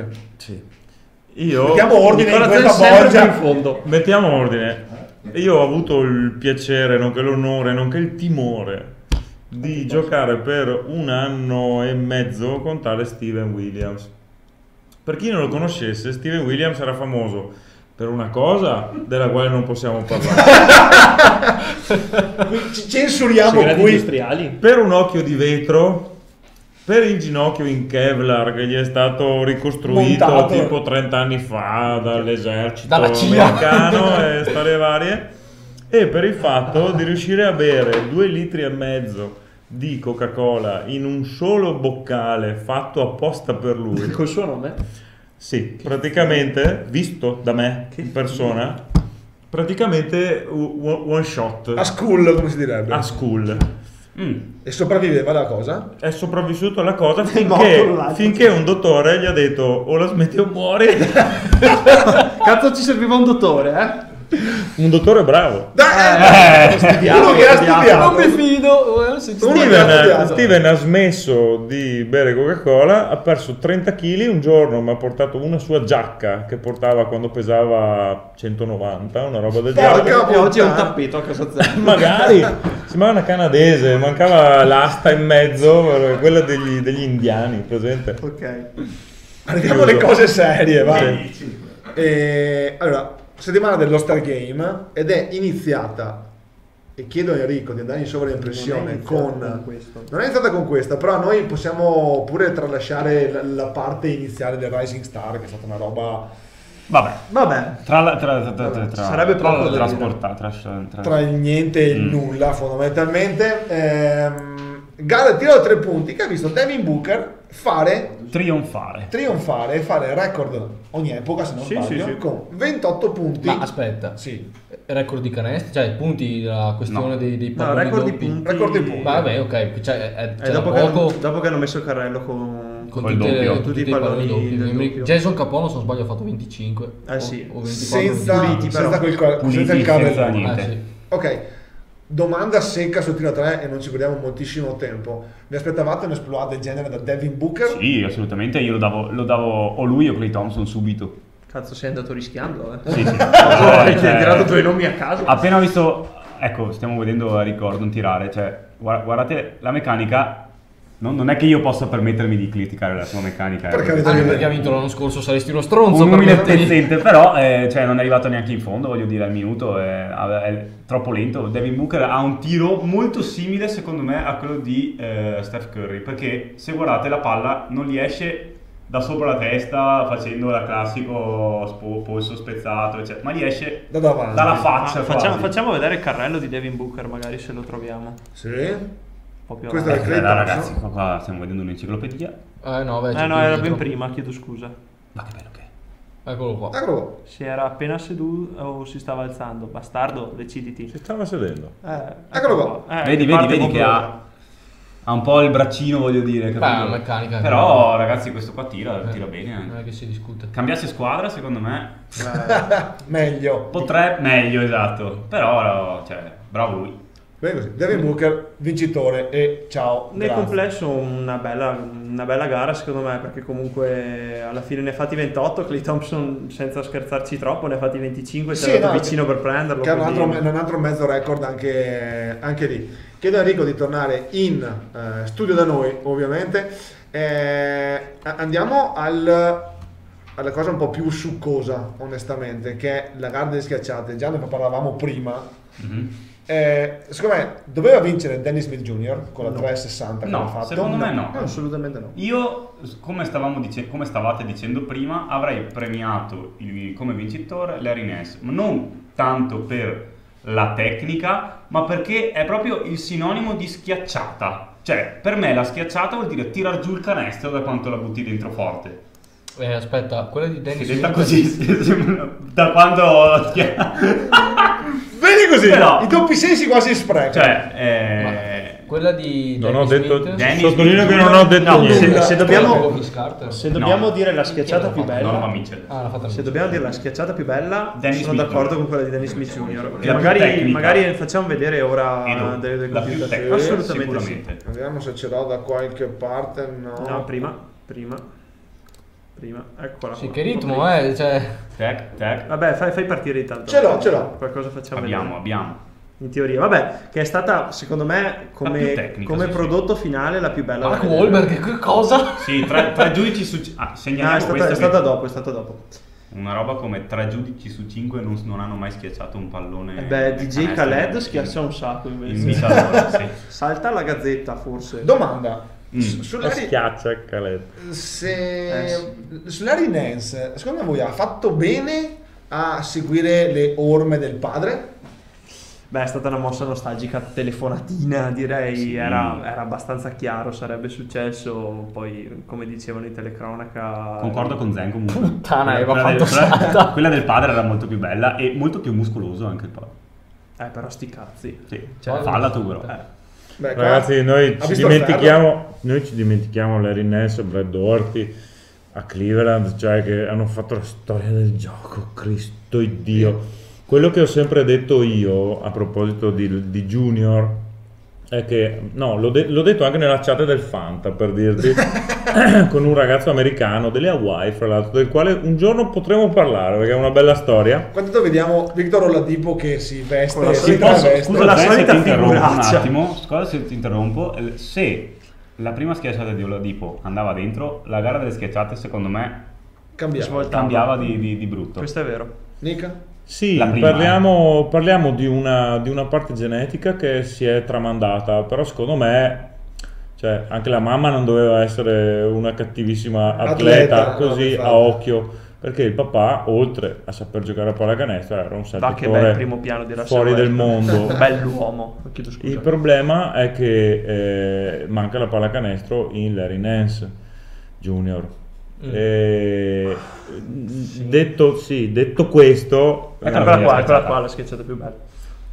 io... Mettiamo ordine in Colazione questa sempre bolgia. più in fondo. Mettiamo ordine. Io ho avuto il piacere, nonché l'onore, nonché il timore di giocare per un anno e mezzo con tale Steven Williams. Per chi non lo conoscesse, Steven Williams era famoso per una cosa della quale non possiamo parlare, Qui ci censuriamo Segreti qui. industriali. per un occhio di vetro, per il ginocchio in Kevlar che gli è stato ricostruito Montato. tipo trenta anni fa dall'esercito Dalla C I A. americano e storie varie, e per il fatto di riuscire a bere due litri e mezzo di Coca-Cola in un solo boccale fatto apposta per lui. Col suo nome? Sì, praticamente, visto da me in persona, praticamente one one shot A school, come si direbbe. a school. E sopravviveva la cosa? È sopravvissuto alla cosa morto finché, l'altro. finché un dottore gli ha detto o la smetti o muori. Cazzo, ci serviva un dottore, eh? Un dottore bravo. Dai, Eh, studiamo, uno che ha studiamo. studiato. Non mi fido. eh, se- Uno che ha Steven, studiato. Steven ha smesso di bere Coca-Cola, ha perso trenta chili. Un giorno mi ha portato una sua giacca che portava quando pesava centonovanta, una roba del Porca genere. E oggi è un puttana. tappeto a casa zero. Magari sembrava una canadese, mancava l'asta in mezzo, quella degli, degli indiani, presente? Ok. Arriviamo alle cose serie, vai. Sì. E, allora, settimana dello Star Game ed è iniziata, e chiedo a Enrico di andare in sovraimpressione Non è iniziata con, con questo. non è iniziata con questa, però noi possiamo pure tralasciare la, la parte iniziale del Rising Star, che è stata una roba Vabbè. Vabbè. Tra la tra, tra, tra, tra, tra, Sarebbe tra poco la da trasporta, tra, tra, tra il niente e il Mm. nulla fondamentalmente. Ehm, gara tiro da tre punti che ha visto Devin Booker fare trionfare. trionfare e fare record ogni epoca, se non Sì, sbaglio, sì, sì. con ventotto punti. Ma aspetta, Sì, record di canestri, cioè punti, la questione No. dei, dei No, palloni record di doppi. punti. record di punti. Ma vabbè, ok, cioè, è, è, È c'era dopo, che poco hanno, dopo che hanno messo il carrello con, con col tutte le- doppio. tutti Tutti i i palloni palloni doppi. del Mi- doppio. Jason Capono, se non sbaglio, ha fatto venticinque Eh sì. o, o ventiquattro. senza, puliti, però. senza, quel, senza Puliti, il senza carrellone. niente. Ah, sì. Ok, domanda secca sul tiro a tre e non ci perdiamo moltissimo tempo. Vi aspettavate un esploit del genere da Devin Booker? Sì, assolutamente, io lo davo, lo davo o lui o Klay Thompson subito. Cazzo, sei andato rischiando, eh. Sì, sì. Hai Eh, cioè, tirato due nomi a caso. Appena ho visto, ecco, stiamo vedendo a Gordon tirare, cioè, guarda- guardate la meccanica, non, non è che io possa permettermi di criticare la sua meccanica. Per eh, carità. Anche perché ha vinto l'anno scorso, saresti uno stronzo. un umile permettergli- pezzente, però eh, cioè, non è arrivato neanche in fondo, voglio dire, al minuto, è, è troppo lento. Devin Booker ha un tiro molto simile, secondo me, a quello di eh, Steph Curry, perché se guardate la palla non gli esce da sopra la testa facendo la classico spo- polso spezzato, eccetera, ma gli esce Da davanti. dalla Ah, faccia. facciamo, quasi. facciamo vedere il carrello di Devin Booker, magari se lo troviamo. Sì. Un po' più Questo avanti. è Eh, Klay là, Thompson. ragazzi, qua, qua stiamo vedendo un'enciclopedia. Eh no, beh, Eh c'è no, più era dietro. ben prima, chiedo scusa. Ma che bello che è. Eccolo qua. Eccolo qua. Si era appena seduto o si stava alzando? Bastardo, deciditi. Si stava sedendo. Eh, Eccolo qua. Eh, Vedi, vedi, parte vedi proprio che ora. ha, ha un po' il braccino, voglio dire. Beh, capito? la meccanica. Però, ragazzi, questo qua tira, Eh, tira bene Non anche. è che si discute. Cambiasse squadra, secondo me, Meglio. potrebbe meglio, esatto. Però, cioè, bravo lui. Bene così. Devin Booker, vincitore e ciao. Nel grazie. complesso una bella, una bella gara secondo me, perché comunque alla fine ne ha fatti ventotto, Klay Thompson senza scherzarci troppo ne ha fatti venticinque, Sì, c'era no, vicino per prenderlo. Che è un quindi- altro, un altro mezzo record anche, anche lì. Chiedo a Enrico di tornare in eh, studio da noi, ovviamente. Eh, andiamo al, alla cosa un po' più succosa, onestamente, che è la gara delle schiacciate. Già ne parlavamo prima. Mhm. Eh, secondo me doveva vincere Dennis Smith Junior con la No. tre sessanta che No, ha fatto. secondo me no. No, assolutamente no. Io, come, stavamo dice- come stavate dicendo prima, avrei premiato il- come vincitore Larry Nance, ma non tanto per la tecnica, ma perché è proprio il sinonimo di schiacciata. Cioè, per me la schiacciata vuol dire tirar giù il canestro da quanto la butti dentro forte. Eh, aspetta, quella di Si Dennis detta Smith- così, sembra- da quando schia- Vedi così, Però- i doppi sensi quasi sprecano. Cioè, eh, Quella di Non ho Dennis detto, Smith- Danny sottolineo Smith che non Junior. ho detto No, niente. se, se dobbiamo, Vince Carter. se dobbiamo No. dire la schiacciata più Chi bella, Donovan Mitchell. Ah, l'ha fatta se lui. dobbiamo dire la schiacciata più bella, Dennis sono Smith d'accordo Junior. con quella di Dennis Smith Junior. La Che più magari, tecnica. magari facciamo vedere ora Edo, delle, delle la più computer. tecnica, Assolutamente sicuramente. Vediamo se ce l'ho da qualche parte. No, sì. No, prima, prima, prima, eccola Sì, qua. che ritmo, eh, cioè... Tac, tac. Vabbè, fai, fai partire intanto. Ce l'ho, ce l'ho. Qualcosa facciamo Abbiamo, vedere. abbiamo. In teoria, vabbè, che è stata secondo me come, più tecnica, come sì, prodotto finale la più bella. Mark da vedere. Wahlberg, che cosa? Sì, tre, tre giudici su... Ah, No, segnaliamo è stata, questo è che- stata dopo, è stata dopo. Una roba come tre giudici su cinque non, non hanno mai schiacciato un pallone. Eh beh, nel D J canestro Khaled in- schiaccia un sacco in invece. vita loro, sì. Salta la gazzetta forse. Domanda. Mm. S- La Sull'Harry, schiaccia il Khaled. se, Eh, sull'Harry Nance, secondo voi ha fatto bene a seguire le orme del padre? Beh, è stata una mossa nostalgica telefonatina, direi, Sì. era, era abbastanza chiaro, sarebbe successo, poi come dicevano in telecronaca... Concordo con Zen comunque. Puttana, Eva, quella, quanto del, quella, salta. quella del padre era molto più bella e molto più muscoloso anche il padre. Eh, però sti cazzi. Sì, Cioè, falla tu però. Eh. Beh, qua- Ragazzi, noi ha ci, visto il dimentichiamo, noi ci dimentichiamo Larry Nance e Brad Doherty a Cleveland, cioè che hanno fatto la storia del gioco, Cristo e Dio. Quello che ho sempre detto io a proposito di, di Junior è che, no, l'ho, de- l'ho detto anche nella chat del Fanta, per dirti, con un ragazzo americano delle Hawaii, fra l'altro, del quale un giorno potremo parlare, perché è una bella storia. Quando vediamo Victor Oladipo che si veste, Con la si solita- traveste. scusa, la Zen, solita se ti interrompo un figuraccia. attimo, scusa se ti interrompo, eh, se la prima schiacciata di Oladipo andava dentro, la gara delle schiacciate secondo me Cambiamo. Svoltava. cambiava di, di- di brutto. Questo è vero. Nica? Sì, La prima, parliamo, parliamo di, una, di una parte genetica che si è tramandata, però secondo me, cioè, anche la mamma non doveva essere una cattivissima atleta, Atleta, così no, infatti. a occhio, perché il papà, oltre a saper giocare a pallacanestro, era un Va che bel saltatore primo piano di Russell fuori del Westbrook. mondo. Bell'uomo. Chiedo scusa. Il problema è che eh, manca la pallacanestro in Larry Nance Junior. Mm. E, detto, sì, detto questo, Eccola qua, eccola qua, la schiacciata più bella.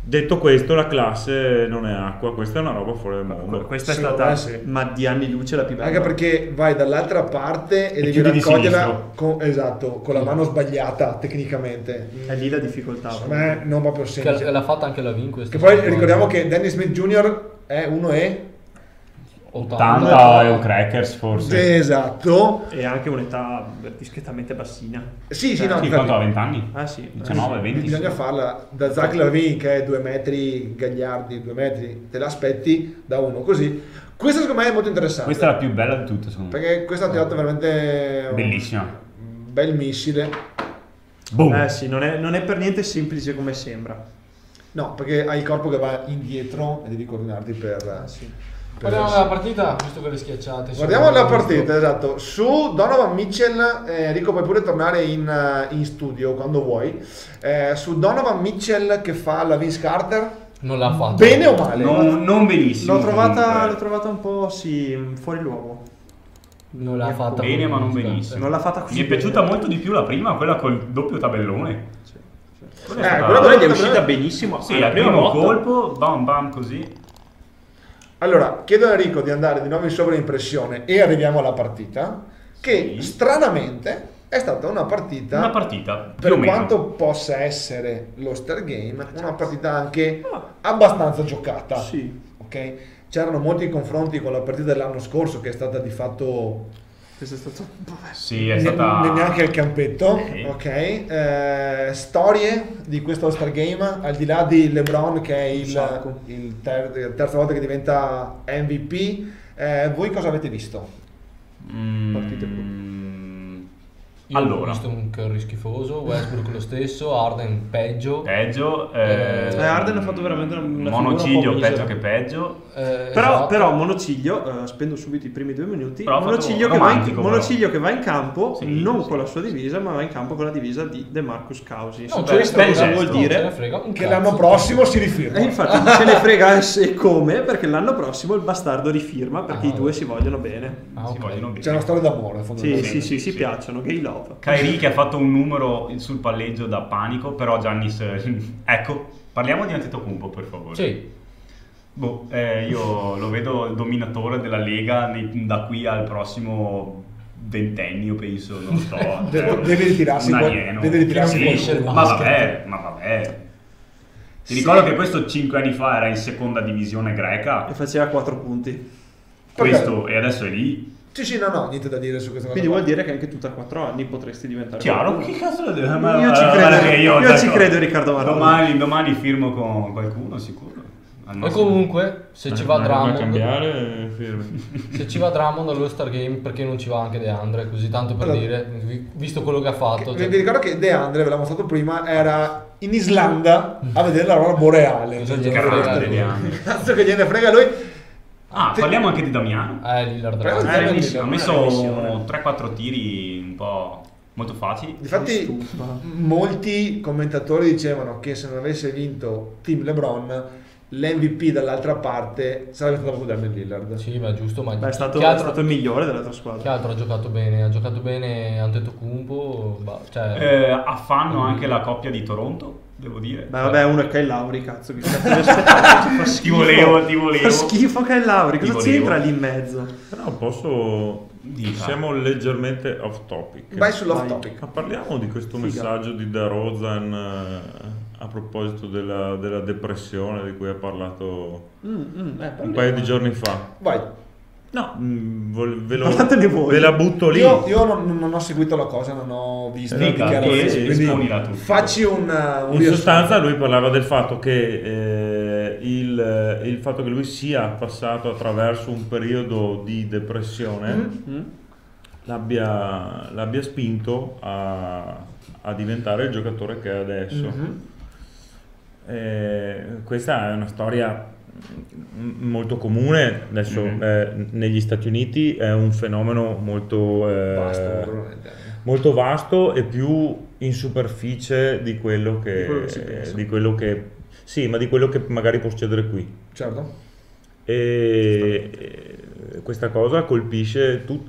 Detto questo, la classe non è acqua, questa è una roba fuori dal mondo. Questa è Secondo stata, me sì. ma di anni luce, la più bella. Anche perché vai dall'altra parte e, E devi chiudi di raccoglierla sinistro. con, esatto, con la mano sbagliata tecnicamente. È lì la difficoltà. Secondo me non proprio Che semplice. l'ha fatta anche la Vin questa. Che poi ricordiamo che Danny Smith Junior è uno e ottanta e un crackers forse. esatto. E anche un'età discretamente bassina. Sì, sì, no, Sì, infatti, quanto ha? venti anni? Ah sì. diciannove, venti. bisogna farla da Zach Lavin che è due metri gagliardi, due metri, te l'aspetti da uno così. Questa secondo me è molto interessante. Questa è la più bella di tutte, secondo me. Perché questa ha tirato veramente un Bellissima. bel missile. Boom. Eh sì, non è, non è per niente semplice come sembra. No, perché hai il corpo che va indietro e devi coordinarti per... Sì. per- Guardiamo la partita, visto che le schiacciate. Guardiamo la partita, esatto. Su Donovan Mitchell, eh, Enrico puoi pure tornare in, eh, in studio quando vuoi. Eh, su Donovan Mitchell che fa la Vince Carter, Non l'ha fatto. bene o male? Non, non benissimo. L'ho trovata, comunque. l'ho trovata un po' sì, fuori luogo. Non l'ha fatta. Bene, ma non così. benissimo. Non l'ha fatta così. Mi è bene. piaciuta molto di più la prima, quella col doppio tabellone. Sì, sì. Quella è Eh, stata- quella Allora gli è Guarda, uscita guarda. benissimo. Sì, alla al prima primo volta. colpo, bam bam così. Allora, chiedo a Enrico di andare di nuovo in sovraimpressione e arriviamo alla partita, che Sì. stranamente è stata una partita, Una partita, più per o meno. quanto possa essere lo Star Game, una partita anche abbastanza giocata. Sì. Ok? C'erano molti confronti con la partita dell'anno scorso che è stata di fatto Questo è stato... Sì, è ne- stata... ne- neanche il campetto. Sì. Ok? Eh, storie di questo Star Game, al di là di LeBron che è il, sacco. il ter- la terza volta che diventa M V P, eh, voi cosa avete visto? Mm, Partite Io Allora. ho visto un Curry schifoso, Westbrook lo stesso, Harden peggio. Peggio, eh, Eh, Eh, Harden ha fatto veramente una, una figura un monociglio po' peggio misera. che peggio. Eh, Però, esatto. però Monociglio, eh, spendo subito i primi due minuti, Però ha Monociglio, fatto che va, in, romantico, però. Monociglio che va in campo Sì, non sì. con la sua divisa, ma va in campo con la divisa di DeMarcus Cousins. No, Questo bel cosa gesto. vuol Non se ne dire? frega un Che cazzo. l'anno prossimo si rifirma. E infatti ce ne frega se come, perché l'anno prossimo il bastardo rifirma, perché Ah, i due si vogliono bene. Ah, Si ok. vogliono bene. C'è una storia d'amore, Sì, fondamentalmente. sì, sì, si sì. piacciono, gay love. Kyrie che ha fatto un numero sul palleggio da panico, però Giannis... eh, ecco, parliamo di Antetokounmpo per favore. Sì. Boh, eh, io lo vedo il dominatore della Lega nei- da qui al prossimo ventennio, penso, non so. De- deve ritirarsi un qua- alieno. deve ritirarsi Sì, finisce il ma basket. vabbè, ma vabbè. Ti Sì. ricordo che questo cinque anni fa era in seconda divisione greca, E faceva quattro punti. questo e adesso è lì. Sì, sì, no, no, niente da dire su questa cosa. Quindi qua. vuol dire che anche tu tra quattro anni potresti diventare Chiaro, qualcuno. che cazzo lo devo Io ci credo, io ci credo, Riccardo Maroni. Domani, domani firmo con qualcuno, sicuro. Al E massimo. comunque, se ci va Ma- ma Drummond, cambiare, firmi. se ci va Drummond allo Star Game, perché non ci va anche De Andre? Così tanto per Allora, dire, vi- visto quello che ha fatto. Vi cioè- vi ricordo che De Andre, ve l'ho mostrato prima, era in Islanda a vedere l'aurora boreale. Cosa Cioè, gliene giorno frega dopo. di De Andre? Cazzo che gliene frega lui. Ah, Te- parliamo anche di Damiano. Eh, Lillard Però- Drummond. Eh, Ha benissimo, messo tre quattro tiri un po' molto facili. Difatti, Stufa. molti commentatori dicevano che se non avesse vinto Team LeBron, l'M V P dall'altra parte sarebbe stato proprio Damian Lillard. Sì, ma è giusto, ma Beh, è stato, che è altro, stato il migliore dell'altra che squadra. altro ha giocato bene? Ha giocato bene Antetokounmpo, bah, cioè, Eh, affanno anche la coppia di Toronto, devo dire. Beh, vabbè, uno è Kyle Lowry, cazzo, che cazzo di aspettare? Fa Ti schifo. volevo, ti volevo. Fa schifo Kyle Lowry, Ti cosa volevo. c'entra lì in mezzo? Però posso... Dica. Siamo leggermente off topic. Vai sull'off Vai. topic. Ma parliamo di questo Figa. messaggio di DeRozan eh, a proposito della, della depressione di cui ha parlato Mm, mm, eh, un parliamo. paio di giorni fa. Vai. No, mm, vol- ve, lo, Parlatene voi. ve la butto lì. Io, io non, non ho seguito la cosa, non ho visto le Dica, dichiarazioni, sì, quindi esponila tu. facci un, uh, un In riassunto. sostanza lui parlava del fatto che eh, il, il fatto che lui sia passato attraverso un periodo di depressione Mhm. Mm? l'abbia, l'abbia spinto a, a diventare il giocatore che è adesso. Mhm. Eh, questa è una storia m- molto comune adesso Mhm. eh, negli Stati Uniti, è un fenomeno molto eh, Basta, probabilmente. molto vasto e più in superficie di quello che, Di quello che si pensa. di quello che sì, ma di quello che magari può succedere qui. Certo. E e questa cosa colpisce tutti,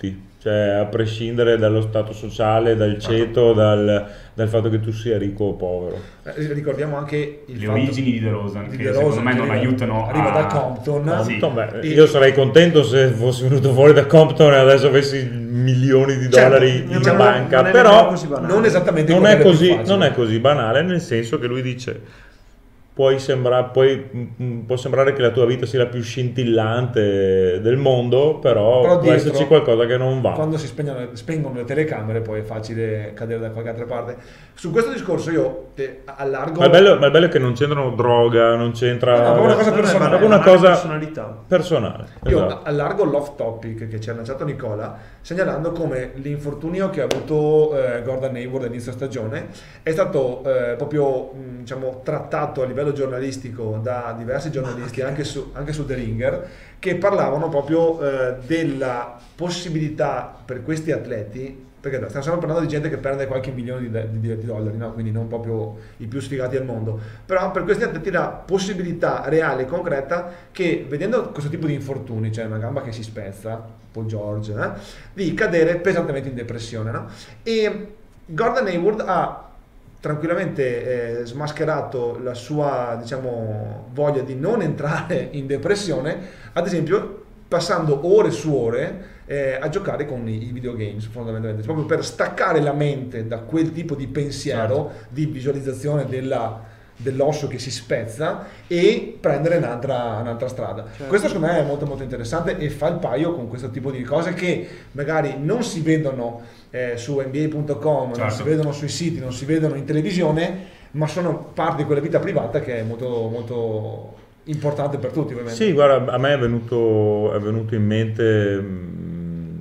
cioè a prescindere dallo stato sociale, dal ceto, dal, dal fatto che tu sia ricco o povero. Eh, ricordiamo anche il Le fatto origini di DeRozan, di che DeRozan, secondo me che non arriva- aiutano arriva a... da Compton. Sì. Compton, beh, E- io sarei contento se fossi venuto fuori da Compton e adesso avessi milioni di Certo, dollari in diciamo, banca, non è però nemmeno così banale. non esattamente non come è, era più così, facile. non è così banale, nel senso che lui dice puoi sembra, puoi, mh, può sembrare che la tua vita sia la più scintillante del mondo, però, Però può dietro, esserci qualcosa che non va. Quando si spengono, spengono le telecamere poi è facile cadere da qualche altra parte. Su questo discorso io eh, allargo... Ma il, bello, ma il bello è che non c'entrano droga, non c'entra... No, no, proprio una cosa Non è personale. banale, proprio una ma è cosa personalità. personale. Io esatto. allargo l'off topic che ci ha lanciato Nicola, segnalando come l'infortunio che ha avuto eh, Gordon Hayward all'inizio stagione è stato eh, proprio mh, diciamo, trattato a livello giornalistico da diversi giornalisti, anche su, anche su The Ringer, che parlavano proprio eh, della possibilità per questi atleti, perché stiamo sempre parlando di gente che perde qualche milione di, di, di dollari, no? Quindi non proprio i più sfigati al mondo, però per questi atleti la possibilità reale e concreta che vedendo questo tipo di infortuni, cioè una gamba che si spezza, Paul George, eh, di cadere pesantemente in depressione, no? E Gordon Hayward ha tranquillamente eh, smascherato la sua, diciamo, voglia di non entrare in depressione, ad esempio passando ore su ore eh, a giocare con i, i videogames, fondamentalmente, proprio per staccare la mente da quel tipo di pensiero, di visualizzazione della, dell'osso che si spezza e prendere un'altra, un'altra strada. Questo secondo me è molto molto interessante e fa il paio con questo tipo di cose che magari non si vedono eh, su N B A punto com, non Certo. si vedono sui siti, non si vedono in televisione, ma sono parte di quella vita privata che è molto molto importante per tutti, ovviamente. Sì, guarda, a me è venuto, è venuto in mente, mh,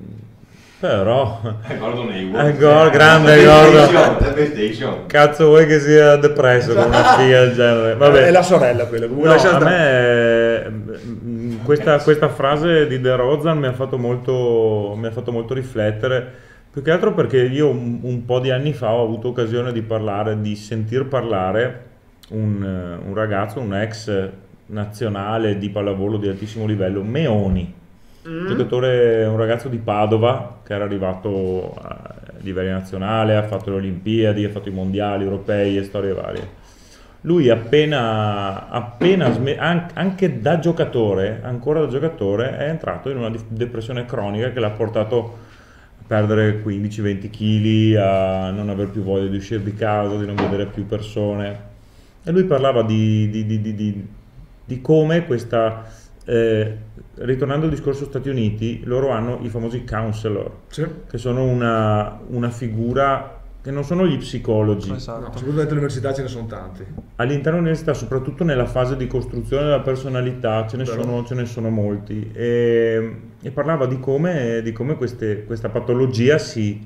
però... È Gordon Hayward. È Gor- grande Gordon. È PlayStation. Cazzo vuoi che sia depresso con una figa del genere? Vabbè. È la sorella quella, comunque No, lascia a stare. me mh, questa, questa frase di DeRozan mi ha fatto molto, mi ha fatto molto riflettere, più che altro perché io un, un po' di anni fa ho avuto occasione di parlare, di sentir parlare un, un ragazzo, un ex nazionale di pallavolo di altissimo livello, Meoni, Mm. giocatore, un ragazzo di Padova che era arrivato a livello nazionale, ha fatto le Olimpiadi, ha fatto i mondiali europei e storie varie. Lui appena, appena sme- an- anche da giocatore, ancora da giocatore, è entrato in una di- depressione cronica che l'ha portato a perdere quindici venti chili, a non aver più voglia di uscire di casa, di non vedere più persone. E lui parlava di, di, di, di, di, di come questa, eh, ritornando al discorso Stati Uniti, loro hanno i famosi counselor, Sì. che sono una, una figura che non sono gli psicologi. Esatto. No, soprattutto all'università ce ne sono tanti. All'interno dell'università, soprattutto nella fase di costruzione della personalità, ce ne, Vero. sono, ce ne sono molti. E, e parlava di come, di come queste- questa patologia si,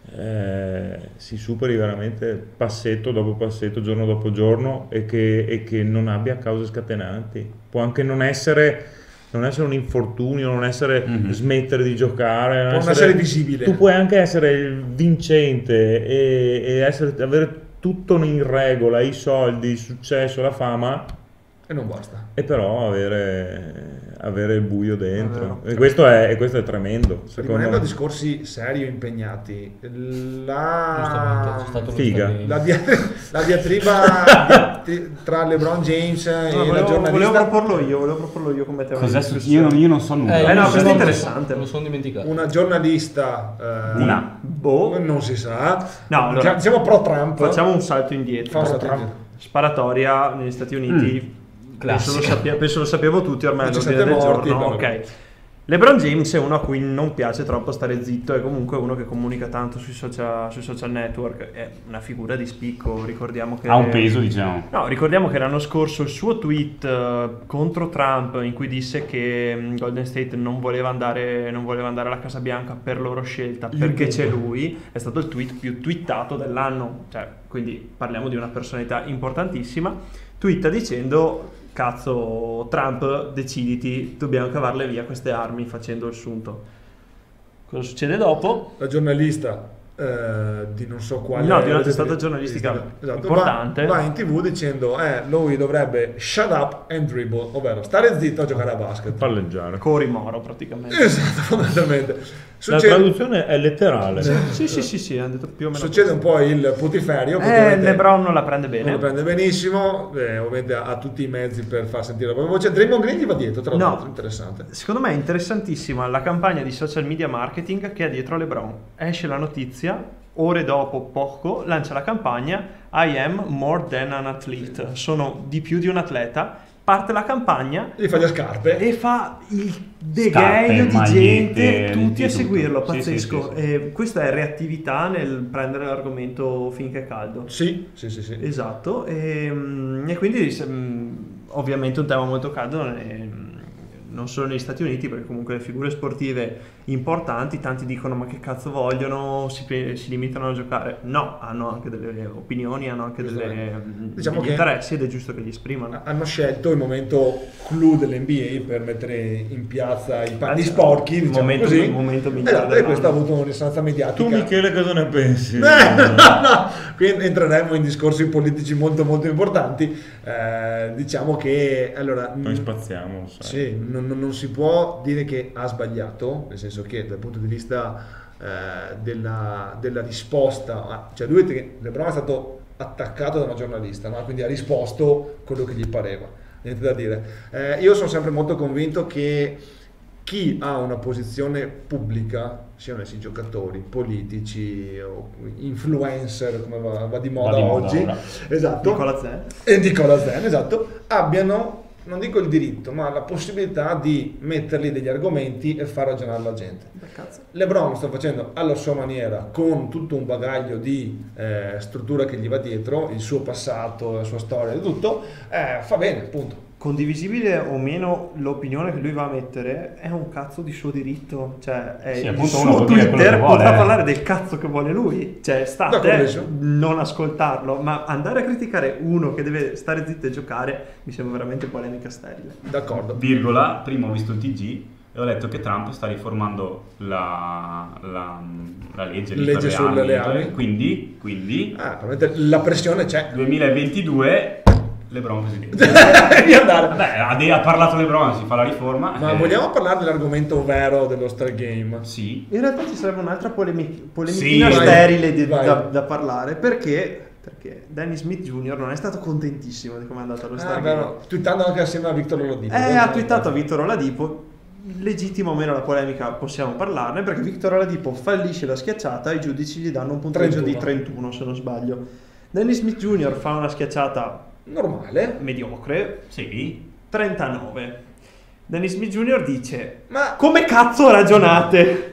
eh, si superi veramente passetto dopo passetto, giorno dopo giorno, e che, e che non abbia cause scatenanti. Può anche non essere, non essere un infortunio, non essere Mhm. smettere di giocare, Può non essere visibile. Tu puoi anche essere il vincente e, e essere, avere tutto in regola, i soldi, il successo, la fama, E non basta. e però avere, avere il buio dentro. È vero. E questo è, e questo è tremendo, secondo Rimanendo a me. discorsi seri o impegnati, Giustamente, la, c'è stato uno Figa. scadimento. la, dia- la diatriba di- tra LeBron James e No, la volevo, volevo giornalista, proporlo io, volevo proporlo io come tema. Cos'è di successo? discussione. Io non, io non so nulla. Eh, no, io questo è me lo- interessante. Me lo sono dimenticato. una giornalista eh, Una. Boh. non si sa, No, allora, diciamo pro Trump, facciamo un salto indietro. Fa un salto indietro. Sparatoria negli Stati Uniti. Penso, lo Classica. sappia- penso lo sappiamo tutti ormai, è l'ordine diciassette del morti, giorno. vabbè. Ok. LeBron James è uno a cui non piace troppo stare zitto, è comunque uno che comunica tanto sui social, sui social network, è una figura di spicco, ricordiamo che... Ha un peso, diciamo. No, ricordiamo che l'anno scorso il suo tweet eh, contro Trump, in cui disse che mh, Golden State non voleva andare, non voleva andare alla Casa Bianca per loro scelta, perché c'è lui, è stato il tweet più twittato dell'anno, cioè, quindi parliamo di una personalità importantissima, twitta dicendo: cazzo Trump, deciditi, dobbiamo cavarle via queste armi facendo il sunto. Cosa succede dopo? La giornalista eh, di non so quale No, di una testata giornalistica esatto, importante. va, va in tv dicendo eh, lui dovrebbe shut up and dribble, ovvero stare zitto a giocare a basket. Palleggiare. Cori Moro praticamente. Esatto, fondamentalmente. La Succede, traduzione è letterale. Sì, sì, sì, sì, hanno detto più o meno. succede un po' il putiferio. perché Eh, ovviamente LeBron non la prende bene. non lo prende benissimo, eh, ovviamente ha, ha tutti i mezzi per far sentire la propria voce. Draymond Green gli va dietro, tra No. l'altro, interessante. Secondo me è interessantissima la campagna di social media marketing che ha dietro a LeBron. Esce la notizia, ore dopo, poco, lancia la campagna I am more than an athlete. Sono di più di un atleta. Parte la campagna Gli fa le scarpe. e fa il Scarpe, degheio di magliette, gente, tutti di a tutto. seguirlo, Sì, pazzesco. sì, sì, sì. E questa è reattività nel prendere l'argomento finché è caldo. Sì, sì, sì, sì. Esatto, e, mm, e quindi se- mm, ovviamente un tema molto caldo e, mm, non solo negli Stati Uniti, perché comunque le figure sportive importanti, tanti dicono ma che cazzo vogliono, si, pe- si limitano a giocare. No, hanno anche delle opinioni, hanno anche delle, mm, Diciamo degli che- interessi ed è giusto che li esprimano. Hanno scelto il momento clou dell'N B A per mettere in piazza i panni Ah, sporchi, il diciamo momento- così. il momento migliore Esatto, e dell'anno. questo ha avuto una risonanza mediatica. Tu Michele cosa ne pensi? Eh, no, no. Qui entreremo in discorsi politici molto molto importanti. Eh, diciamo che allora Noi mh, spaziamo, lo sai. sì, non, non- non si può dire che ha sbagliato, nel senso che dal punto di vista eh, della, della risposta, ah, cioè lui LeBron è stato attaccato da una giornalista, no? Quindi ha risposto quello che gli pareva, niente da dire. Eh, io sono sempre molto convinto che chi ha una posizione pubblica, siano essi giocatori, politici, o influencer, come va, va di moda Va di moda oggi, ora. esatto, Nicola Zen. e Nicola Zen, esatto, abbiano, non dico il diritto, ma la possibilità di metterli degli argomenti e far ragionare la gente. LeBron lo sta facendo alla sua maniera, con tutto un bagaglio di eh, struttura che gli va dietro, il suo passato, la sua storia e tutto, eh, fa bene, punto. Condivisibile o meno l'opinione che lui va a mettere è un cazzo di suo diritto, cioè è Sì, il appunto uno suo può dire quello Twitter, che vuole, potrà eh. parlare del cazzo che vuole lui, cioè sta a te D'accordissimo. non ascoltarlo, ma andare a criticare uno che deve stare zitto e giocare mi sembra veramente polemica sterile. D'accordo. Virgola, prima ho visto il T G e ho letto che Trump sta riformando la, la, la legge, lì Legge per le sulle armi, armi. quindi, quindi Ah, probabilmente la pressione c'è. duemilaventidue LeBron presidente. Devi andare. Vabbè, ha, de- ha parlato LeBron, si fa la riforma. Ma eh, vogliamo parlare dell'argomento vero dello Star Game? Sì. In realtà ci sarebbe un'altra polemi- Sì, polemichina vai, sterile di- vai. da, da parlare perché, perché Dennis Smith Junior non è stato contentissimo di come è andato allo Ah, Star Game. vero, twittando anche assieme a Victor Oladipo. Eh, ha twittato a Victor Oladipo, legittimo o meno la polemica, possiamo parlarne, perché Victor Oladipo fallisce la schiacciata e i giudici gli danno un punteggio di trentuno se non sbaglio. Dennis Smith Junior fa una schiacciata normale, mediocre, Sì. trentanove. Dennis Smith Junior dice, ma come cazzo ragionate?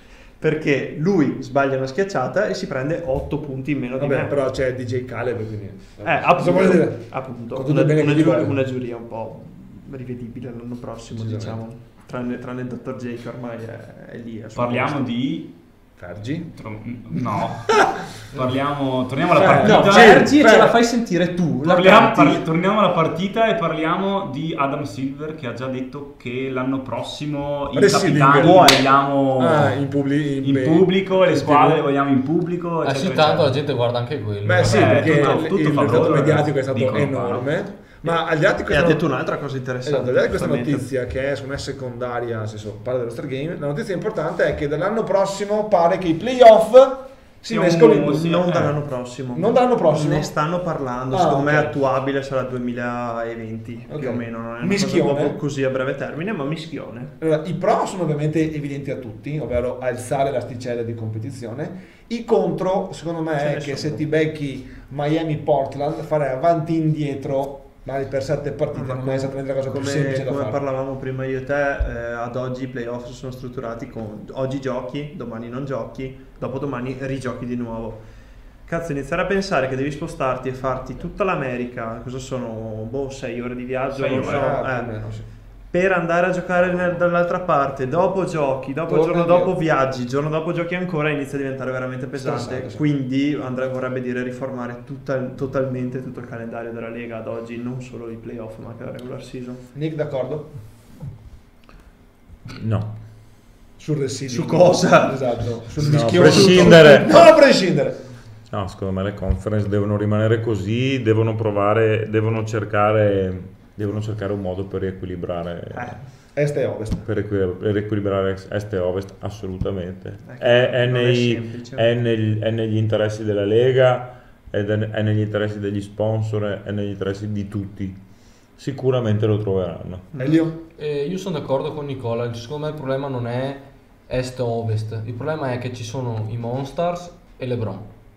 Perché lui sbaglia una schiacciata e si prende otto punti in meno di vabbè, me. però c'è D J Khaled, quindi Eh, cosa vuol appunto, dire? appunto Con tutto una, il bene che una, gli giu- vuole. una giuria un po' rivedibile l'anno prossimo, Decisamente. diciamo. Tranne, tranne il dottor J che ormai è, è lì. è sul Parliamo posto. di... Fergi? tro- No. Parliamo... Torniamo alla Eh, partita. No, Sergi Fer- ce la fai sentire tu. la Parliamo- canti. parli- torniamo alla partita e parliamo di Adam Silver che ha già detto che l'anno prossimo i Residing. capitani Vuoi? li vogliamo Ah, in, publi- in beh, pubblico, le in squadre le tivù. vogliamo in pubblico. Ah sì, eccetera, tanto la eccetera. gente guarda anche quello. Beh sì, Eh, perché tutto- il- tutto il favore, risultato mediatico è stato dicono, enorme. Ma al di là di E questa ha detto un'altra cosa interessante. Esatto, al di là di questa giustamente. notizia che è su una secondaria, nel senso parla dello Star Game, la notizia importante è che dall'anno prossimo pare che i playoff si Sì, mescolino un- in sì, Non eh. dall'anno prossimo. Non dall'anno prossimo? Ne stanno parlando, Ah, secondo me ok. attuabile sarà duemilaventi, Ok. più o meno. Non è una Mischione. cosa proprio così a breve termine, ma mischione. Allora, i pro sono ovviamente evidenti a tutti, ovvero alzare l'asticella di competizione. I contro, secondo me, Ce è ne che sono. se ti becchi Miami-Portland, fare avanti e indietro, magari per sette partite, non è esattamente la cosa più come, semplice da come fare. parlavamo prima io e te, eh, ad oggi i playoff sono strutturati con oggi giochi, domani non giochi, dopodomani rigiochi di nuovo. Cazzo, iniziare a pensare che devi spostarti e farti tutta l'America, cosa sono, boh, sei ore di viaggio, Sei non so, ore, Ah, eh, più o meno, sì. per andare a giocare nel- dall'altra parte, dopo giochi, dopo il Torna giorno dopo indietro. viaggi, il giorno dopo giochi ancora, inizia a diventare veramente pesante. Stressante, sì. Quindi andrà, vorrebbe dire riformare tutta- totalmente tutto il calendario della Lega ad oggi, non solo i playoff ma anche la regular season. Nick, d'accordo? No. sul residing. Su cosa? Esatto, sul No, mischio. prescindere. No, a prescindere. No, secondo me le conference devono rimanere così, devono provare, devono cercare, devono cercare un modo per riequilibrare, Est e ovest. per riequil- per riequilibrare est e ovest, assolutamente. Ecco, È, è non è nei- semplice. è nel- è negli interessi della Lega, ed è, è negli interessi degli sponsor, è negli interessi di tutti. Sicuramente lo troveranno. Elio? Eh, io sono d'accordo con Nicola, secondo me il problema non è est o ovest, il problema è che ci sono i Monstars e LeBron.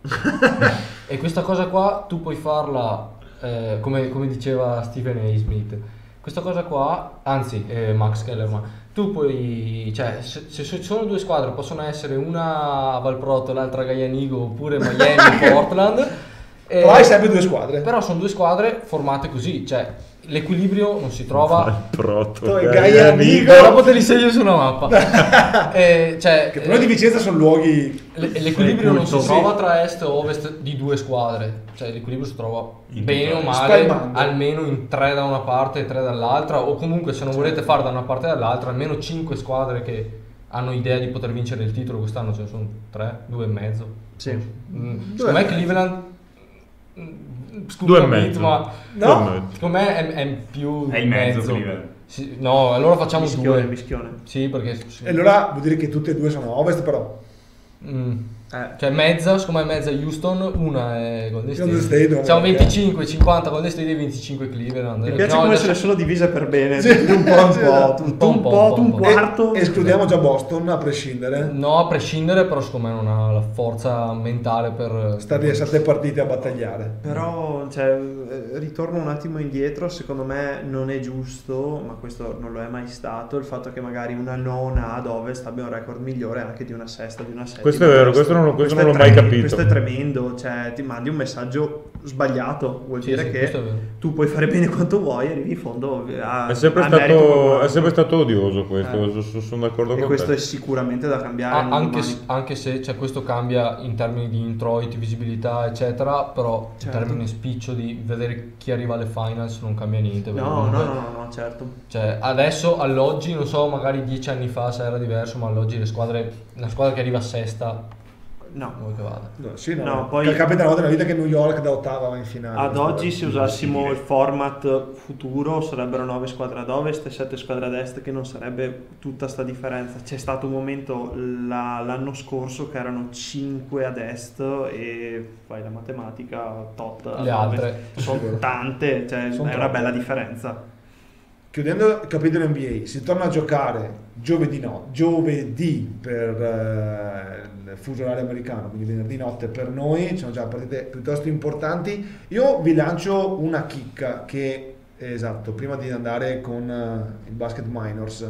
E questa cosa qua tu puoi farla, eh, come, come diceva Stephen A. Smith, questa cosa qua, anzi eh, Max Kellerman, tu puoi, cioè se, se ci sono due squadre possono essere una a Valproto, l'altra a Gaianigo oppure Miami, Portland, eh, Però hai sempre due squadre. però sono due squadre formate così, cioè l'equilibrio non si trova. Il proto, Tu e Gaia Gaia Amigo. Amigo. Dopo te li segno su una mappa. Eh, cioè, Che per noi di Vicenza sono luoghi. l- l'equilibrio non si Sì. trova tra est e ovest di due squadre, cioè l'equilibrio si trova In bene o totale. male Spalmando. almeno in tre da una parte e tre dall'altra, o comunque se non volete fare da una parte e dall'altra almeno cinque squadre che hanno idea di poter vincere il titolo. Quest'anno ce ne sono tre, due e mezzo. Sì. Mm, secondo me Cleveland, mm, Due e scusami, mezzo. ma Due e No? mezzo. secondo me è, è più È in mezzo, mezzo. Cleveland. Sì, no, allora facciamo Mischione, due. mischione. Sì, perché E allora vuol dire che tutte e due sono a ovest, però. Mm. Eh. Cioè mezza, secondo me mezza Houston, una è Golden State. Golden State, Siamo vabbè. venticinque cinquanta Golden State e venticinque Cleveland. Mi piace No, come adesso- se le sono divise per bene, Sì. tu un po', un Sì, po', esatto. tu tu un po', tu un po'. quarto. E- escludiamo già Boston a prescindere. No, a prescindere, però secondo me non ha la forza mentale per... Stati a sette partite a battagliare. Però, cioè, eh, ritorno un attimo indietro, secondo me non è giusto, ma questo non lo è mai stato, il fatto che magari una nona ad ovest abbia un record migliore anche di una sesta, di una settima. Questo è vero, questo non lo- questo non l'ho è mai tremendo, capito. Questo è tremendo, cioè ti mandi un messaggio sbagliato, vuol Sì, dire sì, che questo è vero. tu puoi fare bene quanto vuoi, arrivi in fondo a, È sempre, a merito stato, qualcun è sempre altro. stato odioso questo, Eh. so- sono d'accordo E con questo te. è sicuramente da cambiare. Ah, non anche, domani. se, anche se cioè, questo cambia in termini di introiti, visibilità, eccetera, però Certo. in termini spiccio di vedere chi arriva alle finals non cambia niente. perché No, comunque- no, no, no, no, certo. Cioè, adesso all'oggi, non so, magari dieci anni fa se era diverso, ma all'oggi le squadre, una squadra che arriva a sesta, No. vuoi che vada. No, sì, no. No, poi- Che capita una volta nella vita che New York da ottava va in finale. Ad oggi, se usassimo il possibile. format futuro, sarebbero nove squadre ad ovest e sette squadre ad est, che non sarebbe tutta sta differenza. C'è stato un momento la- l'anno scorso che erano cinque ad est e fai la matematica, tot ad Le altre. ovest. Sono tante, cioè Sono è una troppe. bella differenza. Chiudendo il capitolo N B A, si torna a giocare giovedì, no, giovedì per eh, il fuso orario americano, quindi venerdì notte per noi, ci sono già partite piuttosto importanti. Io vi lancio una chicca che, esatto, prima di andare con eh, il basket minors.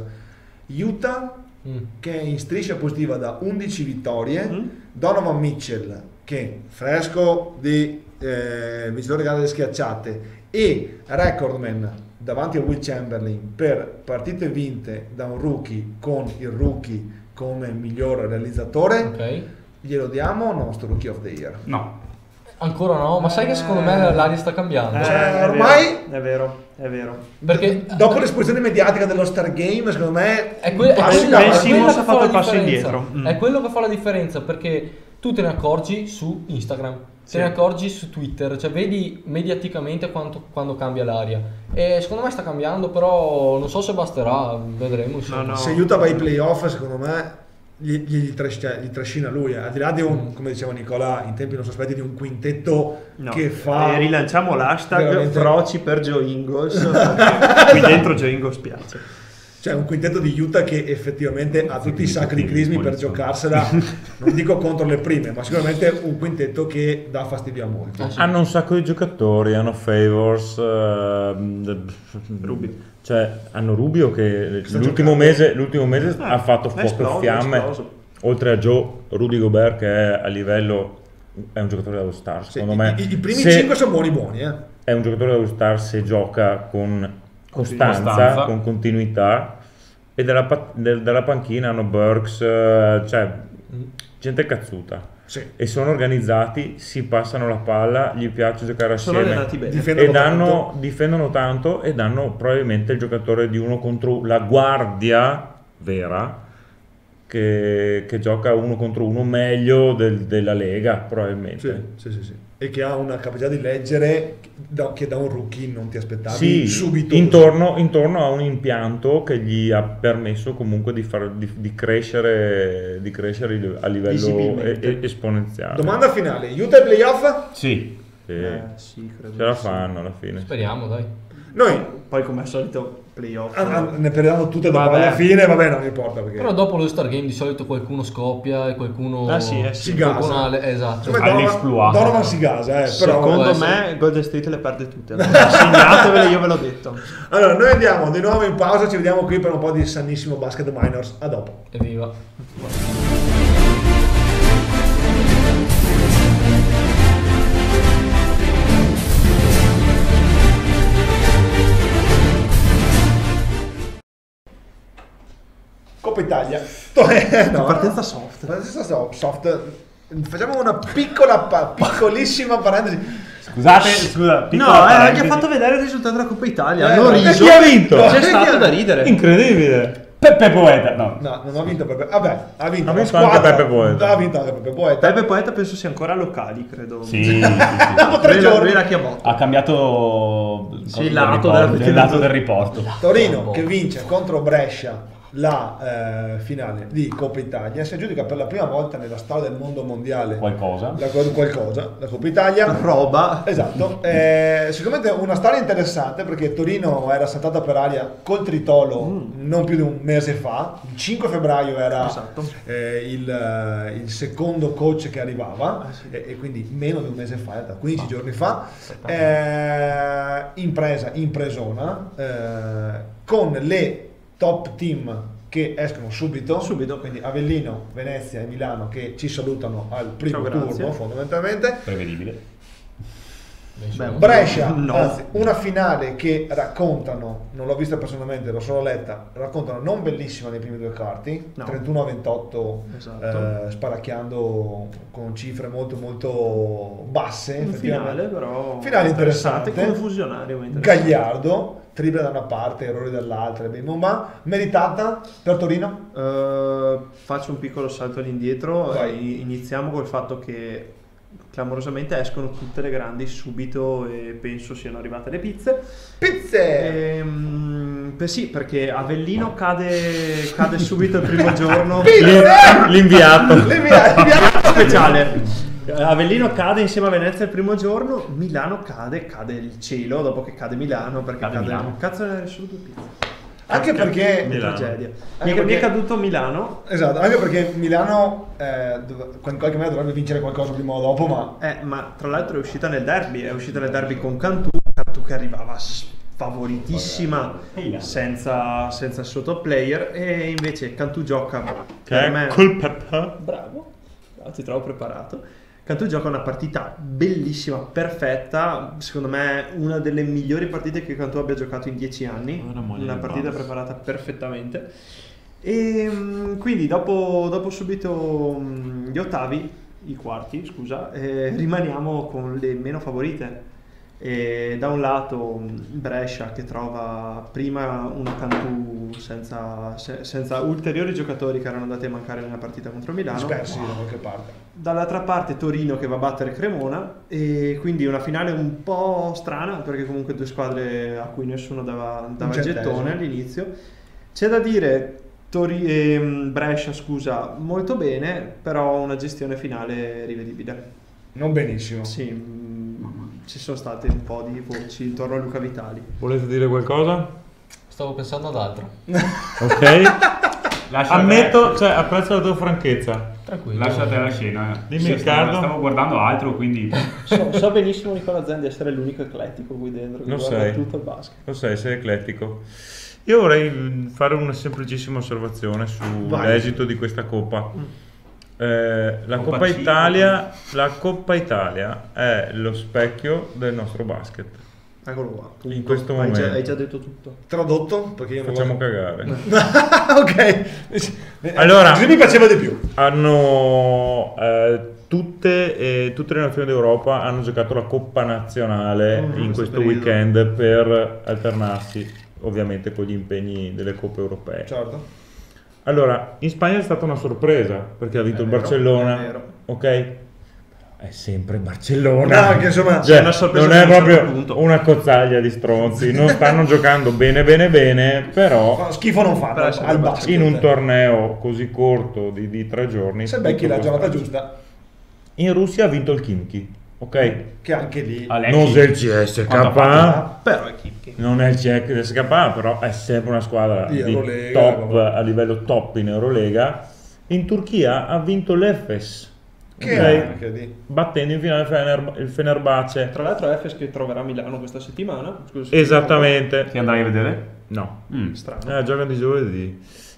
Utah Mm. che è in striscia positiva da undici vittorie, Mm. Donovan Mitchell che fresco di eh, vincitore gara delle schiacciate e recordman davanti a Will Chamberlain per partite vinte da un rookie con il rookie come miglior realizzatore, Ok. glielo diamo al nostro Rookie of the Year. No. Ancora no, ma sai che secondo me l'aria sta cambiando. Eh, Cioè, è ormai- vero, è vero, è vero. Perché Dopo l'esposizione mediatica dello Star Game, secondo me è, que- è passi quella- da- è Ben quello Simmons che ha fa fatto la il passo differenza. indietro. Mm. È quello che fa la differenza, perché tu te ne accorgi su Instagram, Sì. te ne accorgi su Twitter, cioè vedi mediaticamente quanto, quando cambia l'aria. E secondo me sta cambiando, però non so se basterà, vedremo. insomma. No, no. se Utah va ai playoff, secondo me gli, gli, tras- cioè, gli trascina lui, eh. Al di là di un, come diceva Nicola in tempi non sospetti, di un quintetto No. che fa E rilanciamo l'hashtag veramente- Froci per Joe Ingles. Qui dentro Joe Ingles piace. cioè un quintetto di Utah che effettivamente ha tutti i sacri crismi per giocarsela, non dico contro le prime, ma sicuramente un quintetto che dà fastidio a molti. Ah, sì. Hanno un sacco di giocatori, hanno Favors, Rubio. cioè hanno Rubio che Sta l'ultimo giocando. mese, l'ultimo mese Eh, ha fatto è fuoco esploso, e fiamme, è esploso. oltre a Joe, Rudy Gobert che è a livello, è un giocatore dello Star, Sì, secondo me. i, i primi Se- cinque sono buoni buoni, eh. è un giocatore dello Star se gioca con costanza, Costanza. con continuità, e dalla, pa- del- dalla panchina hanno Burks, eh, cioè gente cazzuta, Sì. e sono organizzati, si passano la palla, gli piace giocare Sono assieme allenati bene. Difendono e danno, tanto. difendono tanto e danno probabilmente il giocatore di uno contro la guardia vera che, che gioca uno contro uno meglio del- della Lega, probabilmente. Sì, sì, sì, sì. E che ha una capacità di leggere da- che da un rookie non ti aspettavi Sì, subito. intorno, intorno a un impianto che gli ha permesso comunque di, far, di, di crescere, di crescere a livello Visibilmente. e- e- esponenziale. Domanda finale, Utah ai playoff? Sì. Sì, Eh, sì, credo. ce la di sì. fanno alla fine. Speriamo, dai. Noi Poi come al solito playoff. ah, ah, ne perdiamo tutte dopo Vabbè. alla fine, vabbè, non importa perché. Però dopo lo Star Game di solito qualcuno scoppia e qualcuno... Ah, sì, eh, sì. si qualcuno gasa. ha le- Esatto. Secondo me Donovan, All'esploit. Donovan si gasa, eh, però Secondo può essere. me Golden State le perde tutte. Allora, segnatevele, io ve l'ho detto. Allora, noi andiamo di nuovo in pausa, ci vediamo qui per un po' di sannissimo basket minors. A dopo. Evviva. Coppa Italia. Eh, no, Partenza soft. Partenza soft. soft. Facciamo una piccola, pa- piccolissima parentesi. Scusate, scusa, No, piccola eh, gli parentesi. ha fatto vedere il risultato della Coppa Italia. Eh, Hanno no, E riso. chi ha vinto? No. C'è stato da ridere. Incredibile. Peppe Poeta, no. No, non ha vinto Pepe. Vabbè, ha vinto Ha la vinto anche squadra. Pepe Poeta. Ha vinto anche Pepe Poeta. Peppe Poeta penso sia ancora locali, credo. Sì, sì, sì. Dopo tre Lui la- giorni. lui l'ha chiamato. Ha cambiato Sì, del il lato riporto, della- del lato del riporto. Torino che vince contro Brescia la eh, finale di Coppa Italia, si aggiudica per la prima volta nella storia del mondo mondiale Qualcosa. la, qualcosa, la Coppa Italia. Roba. Esatto, eh, sicuramente una storia interessante perché Torino era saltata per aria col tritolo non più di un mese fa, il cinque febbraio era Esatto. eh, il, eh, il secondo coach che arrivava e, e quindi meno di un mese fa, da quindici giorni fa, eh, impresa, impresona, eh, con le top team che escono subito, Subito. quindi Avellino, Venezia e Milano che ci salutano al primo Ciao, grazie. turno fondamentalmente. Prevedibile. Beh, Brescia, no. anzi, una finale che raccontano, non l'ho vista personalmente, l'ho solo letta, raccontano non bellissima nei primi due quarti, No. trentuno a ventotto, Esatto. eh, sparacchiando con cifre molto molto basse. Un effettivamente. finale però Finale interessante, confusionario, ma interessante. Gagliardo, triple da una parte, errori dall'altra, bim bum bam. Meritata per Torino? Eh, faccio un piccolo salto all'indietro. Vai. e iniziamo col fatto che clamorosamente escono tutte le grandi subito e penso siano arrivate le pizze. Pizze! Ehm, beh sì, perché Avellino cade, cade subito il primo giorno. Pizze! L'inviato. L'invia- l'inviato Speciale. Avellino cade insieme a Venezia il primo giorno, Milano cade, cade il cielo dopo che cade Milano perché Cade cade, Milano. cazzo ne solo due pizze. Anche perché... Che Milano. tragedia. Anche Mi è, mi è perché- caduto Milano. Esatto, anche perché Milano eh, dov- in qualche maniera dovrebbe vincere qualcosa prima o dopo, ma Eh, ma tra l'altro è uscita nel derby, è uscita nel derby con Cantù, Cantù che arrivava favoritissima senza, senza il suo top player e invece Cantù gioca Che per è me col Peppa. bravo, bravo, ti trovo preparato. Cantù gioca una partita bellissima, perfetta, secondo me una delle migliori partite che Cantù abbia giocato in dieci anni, Una moglie una di partita Babs. preparata perfettamente. E mm, quindi dopo, dopo subito mm, gli ottavi, i quarti, scusa, eh, rimaniamo con le meno favorite. E da un lato mm, Brescia che trova prima una Cantù senza, se- senza ulteriori giocatori che erano andati a mancare nella partita contro Milano. dispersi da qualche parte. Dall'altra parte Torino che va a battere Cremona e quindi una finale un po' strana perché comunque due squadre a cui nessuno dava, dava il centesimo. gettone all'inizio. C'è da dire Tori- ehm, Brescia scusa molto bene, però una gestione finale rivedibile. Non benissimo. Sì, mm, ci sono state un po' di voci intorno a Luca Vitali. Volete dire qualcosa? Stavo pensando ad altro. Ok. Lascia Ammetto, cioè apprezzo la tua franchezza. Tranquillo. Lasciate la scena. eh. Dimmi, Sì, stavo, Riccardo. stavo guardando altro, quindi So, so benissimo Nicola Zen di essere l'unico eclettico qui dentro che Lo guarda sei. tutto il basket. Lo sai, sei eclettico. Io vorrei mm, fare una semplicissima osservazione Vai. sull'esito di questa Coppa. Eh, la Coppa Coppa C, Italia, la Coppa Italia è lo specchio del nostro basket. Eccolo qua. Tutto. In questo hai momento. Già, hai già detto tutto. Tradotto? Perché io non Facciamo lo... cagare. ok. Allora- Così mi piaceva di più. Hanno eh, tutte, eh, tutte le nazioni d'Europa hanno giocato la Coppa Nazionale Mm, in questo questo periodo. weekend per alternarsi ovviamente con gli impegni delle Coppe Europee. Certo. Allora, in Spagna è stata una sorpresa perché ha vinto È il vero, Barcellona, è vero. ok? È sempre Barcellona. No, che insomma, Cioè, è una sorpresa non è fino a un proprio certo punto. una cozzaglia di stronzi, non stanno giocando bene bene bene, però no, schifo non fanno Però è sempre al basket. basket. in un torneo così corto di, di tre giorni. Se becchi tutto la può giornata starci. giusta, In Russia ha vinto il Khimki, ok? che anche lì Non c'è il C S K, Però è Kimchi. non è il C S K, però è sempre una squadra Di di Eurolega, top, vabbè. a livello top in Eurolega. In Turchia ha vinto l'Efes, che ok? è anche lì. Battendo in finale il Fener- il Fenerbahce. Tra l'altro Efes che troverà a Milano questa settimana. Scusa se- Esattamente. Ti andrai a vedere? No, Mm. Strano. eh, giocano di giovedì.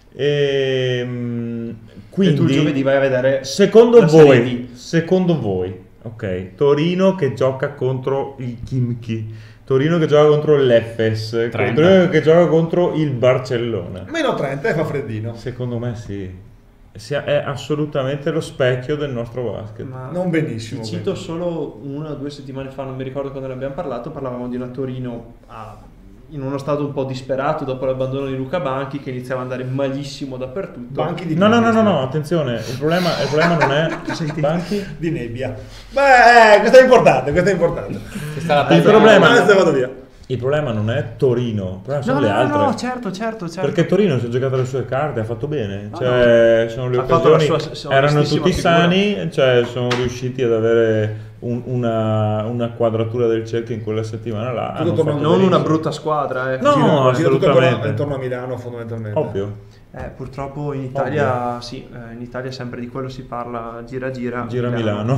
Ehm, quindi, E tu giovedì vai a vedere secondo la Serie voi, D. secondo voi, ok, Torino che gioca contro il Khimki, Torino che gioca contro l'Efes, trenta. Torino che gioca contro il Barcellona. Meno trenta e fa freddino. Secondo me sì. Sia- È assolutamente lo specchio del nostro basket. Ma Non benissimo. ti cito solo una o due settimane fa, non mi ricordo quando ne abbiamo parlato, parlavamo di una Torino a- in uno stato un po' disperato dopo l'abbandono di Luca Banchi che iniziava ad andare malissimo dappertutto. Banchi di No, no, no, nebbia. no, no, attenzione, il problema, il problema non è banchi. Di nebbia. Beh, eh, questo è importante, questo è importante. Questa è la Il testa- problema- Adesso vado via. Il problema non è Torino, il problema No, sono no, le no, altre. no, certo, certo, certo. Perché Torino si è giocato le sue carte, ha fatto bene. Ah, Cioè, sono le Ha fatto la occasioni, sua- sua erano onestissima tutti figura. sani, cioè sono riusciti ad avere un- una, una quadratura del cerchio in quella settimana là. Tutto hanno torna- fatto Non una benissimo. brutta squadra, eh. No, Gira- gira tutto assolutamente. intorno, intorno a Milano fondamentalmente. Ovvio, Eh, purtroppo in Italia, sì, eh, in Italia sempre di quello si parla, gira gira. gira Milano.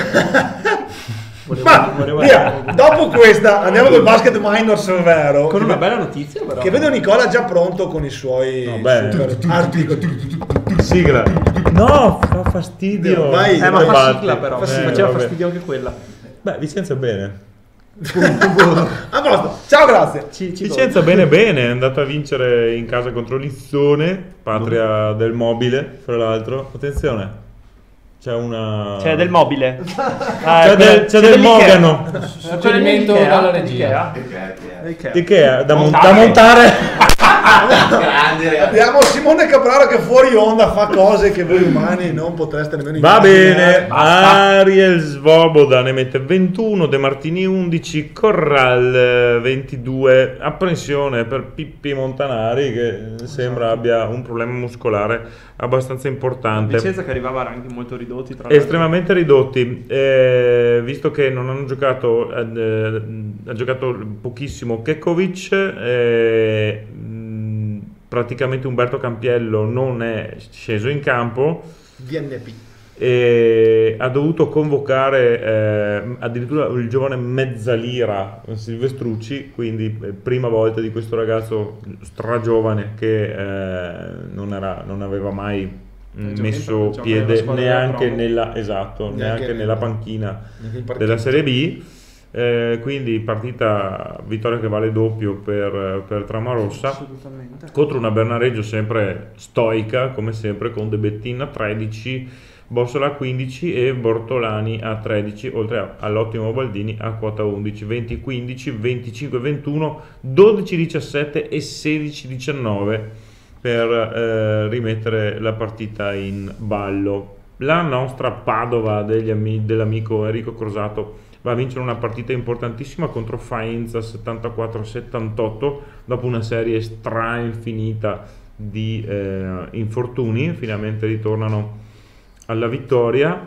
Volevo, Ma volevo via, dopo questa andiamo col basket minors vero. Con che, una bella notizia però. che vedo Nicola già pronto con i suoi No, beh. super articoli. Sigla. No, fa fastidio. Vai, Eh, ma vai, fa Infatti. sigla però, Eh, faceva vabbè. fastidio anche quella. Beh, Vicenza bene. A posto. Ciao, grazie. Ci, ci Vicenza bene bene, è andata a vincere in casa contro Lizzone, patria del mobile, fra l'altro. Attenzione, c'è una... C'è del mobile. C'è del, c'è del Mogano. Suggerimento dalla regia. Ikea, da, mon- Montare. da montare. Grande ragazzi. Abbiamo Simone Capraro che fuori onda fa cose che voi umani non potreste nemmeno Va bene, Basta. Ariel Svoboda ne mette ventuno, De Martini undici, Corral eh, ventidue, apprensione per Pippi Montanari che sembra abbia un problema muscolare abbastanza importante. Vicenza che arrivava a ranking molto ridotti tra l'altro. Estremamente ridotti, eh, visto che non hanno giocato, eh, ha giocato pochissimo Kekovic, eh, mh, praticamente Umberto Campiello non è sceso in campo D N P. e ha dovuto convocare eh, addirittura il giovane mezzalira Silvestrucci, quindi eh, prima volta di questo ragazzo stragiovane che eh, non, era, non aveva mai mh, gioca messo in- gioca nella piede squadra della neanche promo. nella, esatto, Neanche neanche nella- nella panchina Neanche in partita. della Serie B. Eh, quindi partita, vittoria che vale doppio per, per Tramarossa Assolutamente. contro una Bernareggio sempre stoica come sempre con De Bettin a tredici, Bossola a quindici e Bortolani a tredici, oltre a- all'ottimo Baldini a quota undici, venti quindici, venticinque ventuno, dodici diciassette e sedici diciannove per eh, rimettere la partita in ballo. La nostra Padova degli ami- dell'amico Enrico Crosato va a vincere una partita importantissima contro Faenza settantaquattro settantotto dopo una serie stra infinita di eh, infortuni. Finalmente ritornano alla vittoria,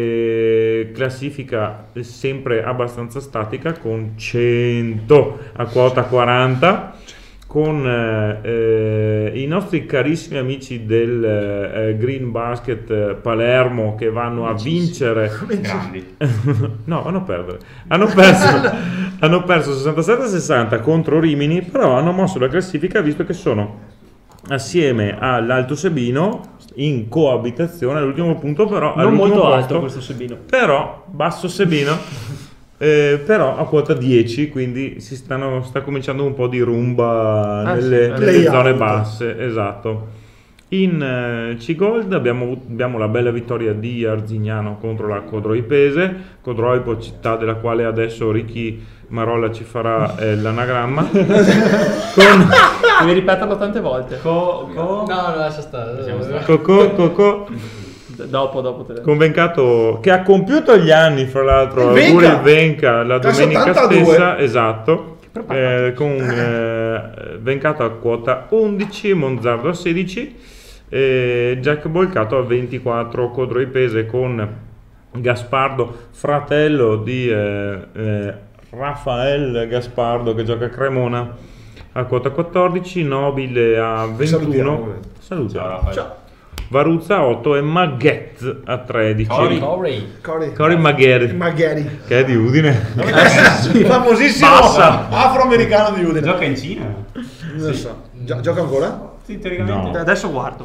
e classifica sempre abbastanza statica con cento a quota quaranta, con eh, eh, i nostri carissimi amici del eh, Green Basket eh, Palermo che vanno a vincere. Grandi. No, vanno a perdere. Hanno perso, hanno perso sessantasette a sessanta contro Rimini, però hanno mosso la classifica visto che sono assieme all'Alto Sebino in coabitazione all'ultimo punto, però Non all'ultimo molto posto, alto questo Sebino. però basso Sebino, eh, però a quota dieci, quindi si stanno, sta cominciando un po' di rumba Ah, nelle, sì. nelle Layout. zone basse, esatto. In eh, C-Gold abbiamo, avuto- abbiamo la bella vittoria di Arzignano contro la Codroi Pese, Codroi, poi città della quale adesso Ricky Marolla ci farà eh, l'anagramma, con, Devi ripeterlo tante volte. Co, co... No, no, lascia stare. Cocò, Cocò, D- Dopo, dopo te. con Vencato che ha compiuto gli anni, fra l'altro, Il auguri Venca. il Venca la Classe domenica ottantadue. stessa, esatto, eh, con eh, Vencato a quota undici, Monzardo a sedici, eh, Jack Bolcato a ventiquattro, Codro Ipese con Gaspardo, fratello di eh, eh, Rafael Gaspardo che gioca a Cremona a quota quattordici, Nobile a Salutiamo, ventuno, ovviamente. salutiamo. Ciao, Raffaele. Ciao. Varuzza a otto e Maghet a tredici. Cori. Corey. Cori. Cori Magher, Magari. che è di Udine. Famosissimo Basta. afroamericano di Udine. Gioca in Cina? Non so. Gio- gioca ancora? Sì, teoricamente. No. Adesso guardo.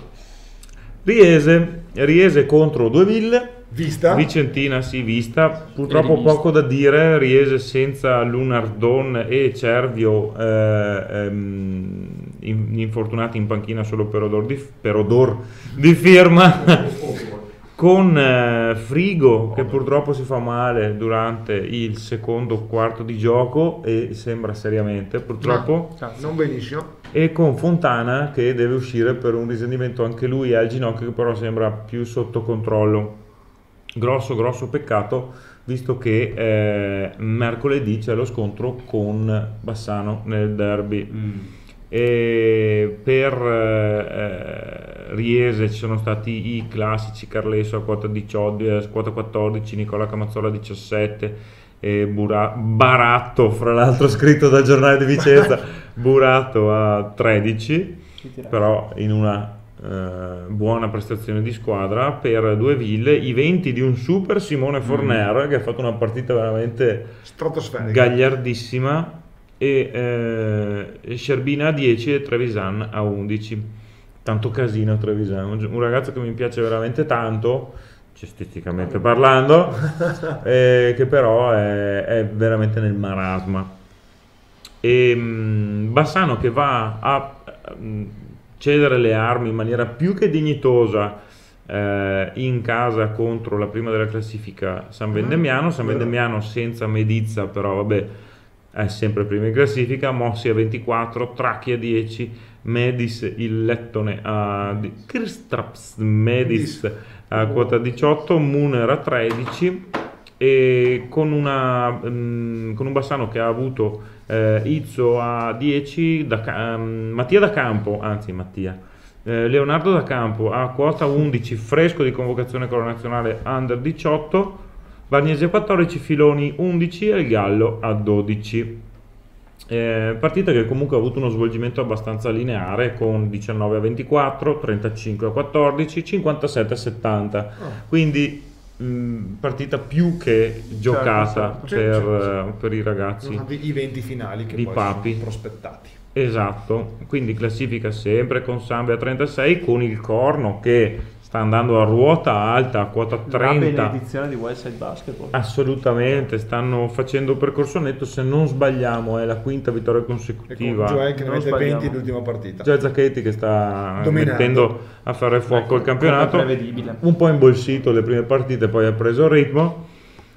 Riese, Riese contro Dueville. Vista? Vicentina si vista, purtroppo rivista. poco da dire, Riese senza Lunardon e Cervio eh, ehm, in- infortunati in panchina solo per odor di, per odor di firma, con eh, Frigo che purtroppo si fa male durante il secondo quarto di gioco e sembra seriamente purtroppo, Non benissimo. e con Fontana che deve uscire per un risentimento anche lui al ginocchio che però sembra più sotto controllo. Grosso grosso peccato, visto che eh, mercoledì c'è lo scontro con Bassano nel derby. Mm. E per eh, Riese ci sono stati i classici Carlesso a quota diciotto, eh, quota quattordici, Nicola Camazzola a diciassette, e Bura- Baratto, fra l'altro scritto dal giornale di Vicenza, Buratto a tredici, però in una eh, buona prestazione di squadra. Per Dueville i venti di un super Simone Forner che ha fatto una partita veramente Stratosferica. gagliardissima, e eh, Scherbina a dieci e Trevisan a undici. Tanto casino Trevisan, un ragazzo che mi piace veramente tanto cestisticamente parlando, eh, che però è, è veramente nel marasma. E mh, Bassano che va a mh, cedere le armi in maniera più che dignitosa eh, in casa contro la prima della classifica San Vendemiano. San Vendemiano senza Medizza, però vabbè, è sempre prima in classifica. Mossi a ventiquattro, Tracchi a dieci, Medis il lettone a di- Kristaps Medis a quota diciotto, Muner a tredici, e con, una, mm, con un Bassano che ha avuto eh, Izzo a dieci, da, Ca- mm, Mattia da Campo, anzi Mattia, eh, Leonardo da Campo a quota undici, fresco di convocazione con la nazionale under diciotto, Varnese a quattordici, Filoni undici e il Gallo a dodici. Eh, partita che comunque ha avuto uno svolgimento abbastanza lineare, con diciannove a ventiquattro, trentacinque a quattordici, cinquantasette a settanta, quindi mh, partita più che giocata sì, per, sì, eh, per i ragazzi Nonostante i venti finali che di poi Papi. sono prospettati. Esatto, quindi classifica sempre con Sambe a trentasei, con il Corno che sta andando a ruota alta a quota La trenta. benedizione di Westside Basketball. Assolutamente, stanno facendo un percorso netto, se non sbagliamo è la quinta vittoria E con consecutiva. Joel che ne non mette sbagliamo. venti l'ultima partita. Già Zacchetti che sta Dominando. mettendo a fare fuoco il campionato, come prevedibile. un po' imbolsito le prime partite, poi ha preso il ritmo.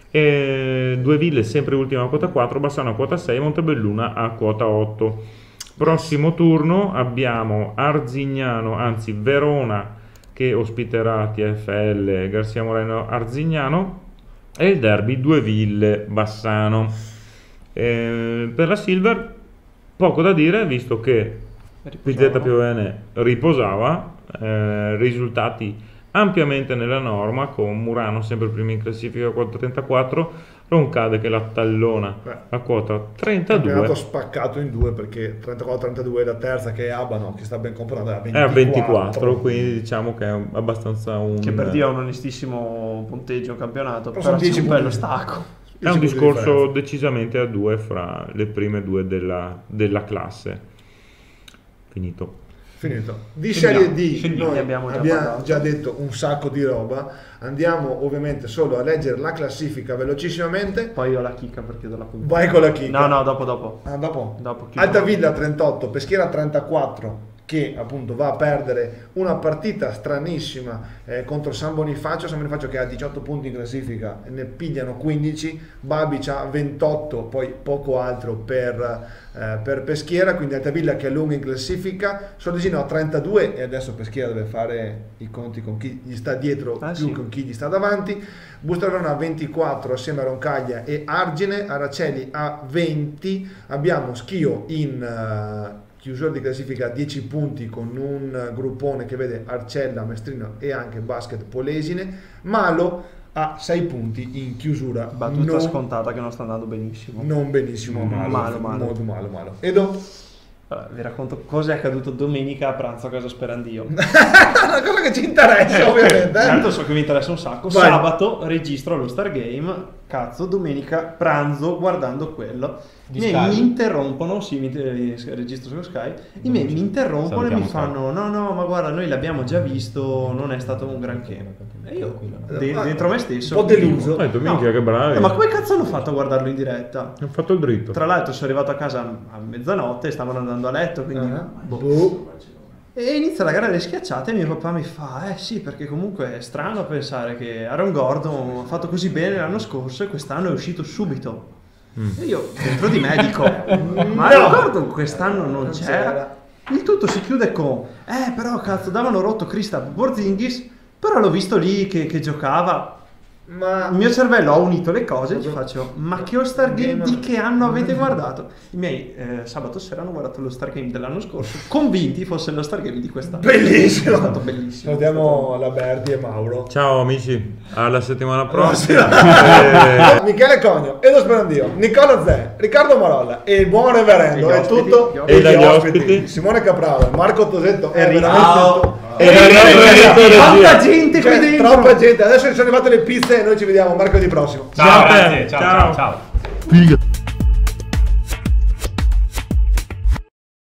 E Dueville sempre ultima a quota quattro, Bassano a quota sei, Montebelluna a quota otto. Prossimo turno abbiamo Arzignano, anzi Verona che ospiterà T F L Garcia Moreno Arzignano, e il derby Dueville Bassano. Eh, per la Silver poco da dire, visto che P Z Piovene riposava, eh, risultati ampiamente nella norma, con Murano sempre primo in classifica a quota trentaquattro, Roncade che la tallona a quota trentadue. Campionato spaccato in due, perché trentaquattro trentadue, la terza che è Abano, che sta ben comprando, è a È ventiquattro. a ventiquattro, quindi diciamo che è abbastanza un... Che per dire ha un onestissimo punteggio in campionato, Però però, sono c'è dieci un bello punti. stacco. È un dieci punti di discorso differenza. decisamente a due fra le prime due della, della classe. Finito. Finito. Di Scendiamo. Serie D Scendiamo. noi Abbiamo già abbiamo parlato. già detto un sacco di roba. Andiamo ovviamente solo a leggere la classifica velocissimamente. Poi ho la chicca per chiudere la puntata. Vai con la chicca. No, no, dopo, dopo. Ah, dopo. Dopo chiudo. Altavilla trentotto, Peschiera trentaquattro, che appunto va a perdere una partita stranissima eh, contro San Bonifacio, San Bonifacio che ha diciotto punti in classifica, ne pigliano quindici, Babic ha ventotto, poi poco altro per, eh, per Peschiera, quindi Altavilla che allunga in classifica, Soldesino ha trentadue e adesso Peschiera deve fare i conti con chi gli sta dietro Ah, più sì. con chi gli sta davanti, Busterone ha ventiquattro assieme a Roncaglia e Argine, Araceli ha venti, abbiamo Schio in... eh, chiusura di classifica a dieci punti con un gruppone che vede Arcella, Mestrino e anche Basket Polesine. Malo ha sei punti in chiusura. Battuta non, scontata che non sta andando benissimo. non benissimo, Malo, malo, malo. molto malo, malo. Edo? Allora, vi racconto cosa è accaduto domenica a pranzo a casa Sperandio. Una cosa che ci interessa ovviamente. eh. Certo, so che mi interessa un sacco. Vai. Sabato registro allo Stargame. Cazzo, domenica pranzo guardando quello. I Di miei Sky? mi interrompono, sì, mi eh, registro su Sky. I miei mi interrompono e mi Salutiamo fanno: no, no, ma guarda, noi l'abbiamo già visto, non è stato un granché. E io, de- Ah, dentro me stesso, un po' deluso. Eh, domenica, che bravi. Eh, ma come cazzo hanno fatto a guardarlo in diretta? Hanno fatto il dritto. Tra l'altro sono arrivato a casa a mezzanotte, stavano andando a letto, quindi... Ah, boh. boh. E inizia la gara delle schiacciate e mio papà mi fa: eh sì, perché comunque è strano pensare che Aaron Gordon ha fatto così bene l'anno scorso e quest'anno è uscito subito. E io dentro di me dico: ma Aaron Gordon quest'anno non c'era. Il tutto si chiude con: eh però cazzo, davano rotto Kristaps Porzingis, però l'ho visto lì che, che giocava. Ma Il mio cervello ha unito le cose e ci faccio: ma che All-Star Game di che anno avete guardato? I miei eh, sabato sera hanno guardato lo Star Game dell'anno scorso, convinti fosse lo Star Game di quest'anno. bellissimo. È stato bellissimo. Salutiamo la Berti e Mauro. Ciao amici, alla settimana prossima. Eh, Michele Conio, Edo Sperandio, Nicola Zè, Riccardo Marolla e il buon reverendo. E gli È ospiti, tutto. gli ospiti. E gli E dagli ospiti. ospiti. Simone Capraro, Marco Tosetto. È Enrico. veramente Ciao. tutto. E Enrico. Tanta gente qui Cioè, dentro. troppa gente. Adesso ci sono arrivate le pizze e noi ci vediamo martedì prossimo. Ciao, Ciao, grazie. Ciao, ciao. ciao, ciao. Figa.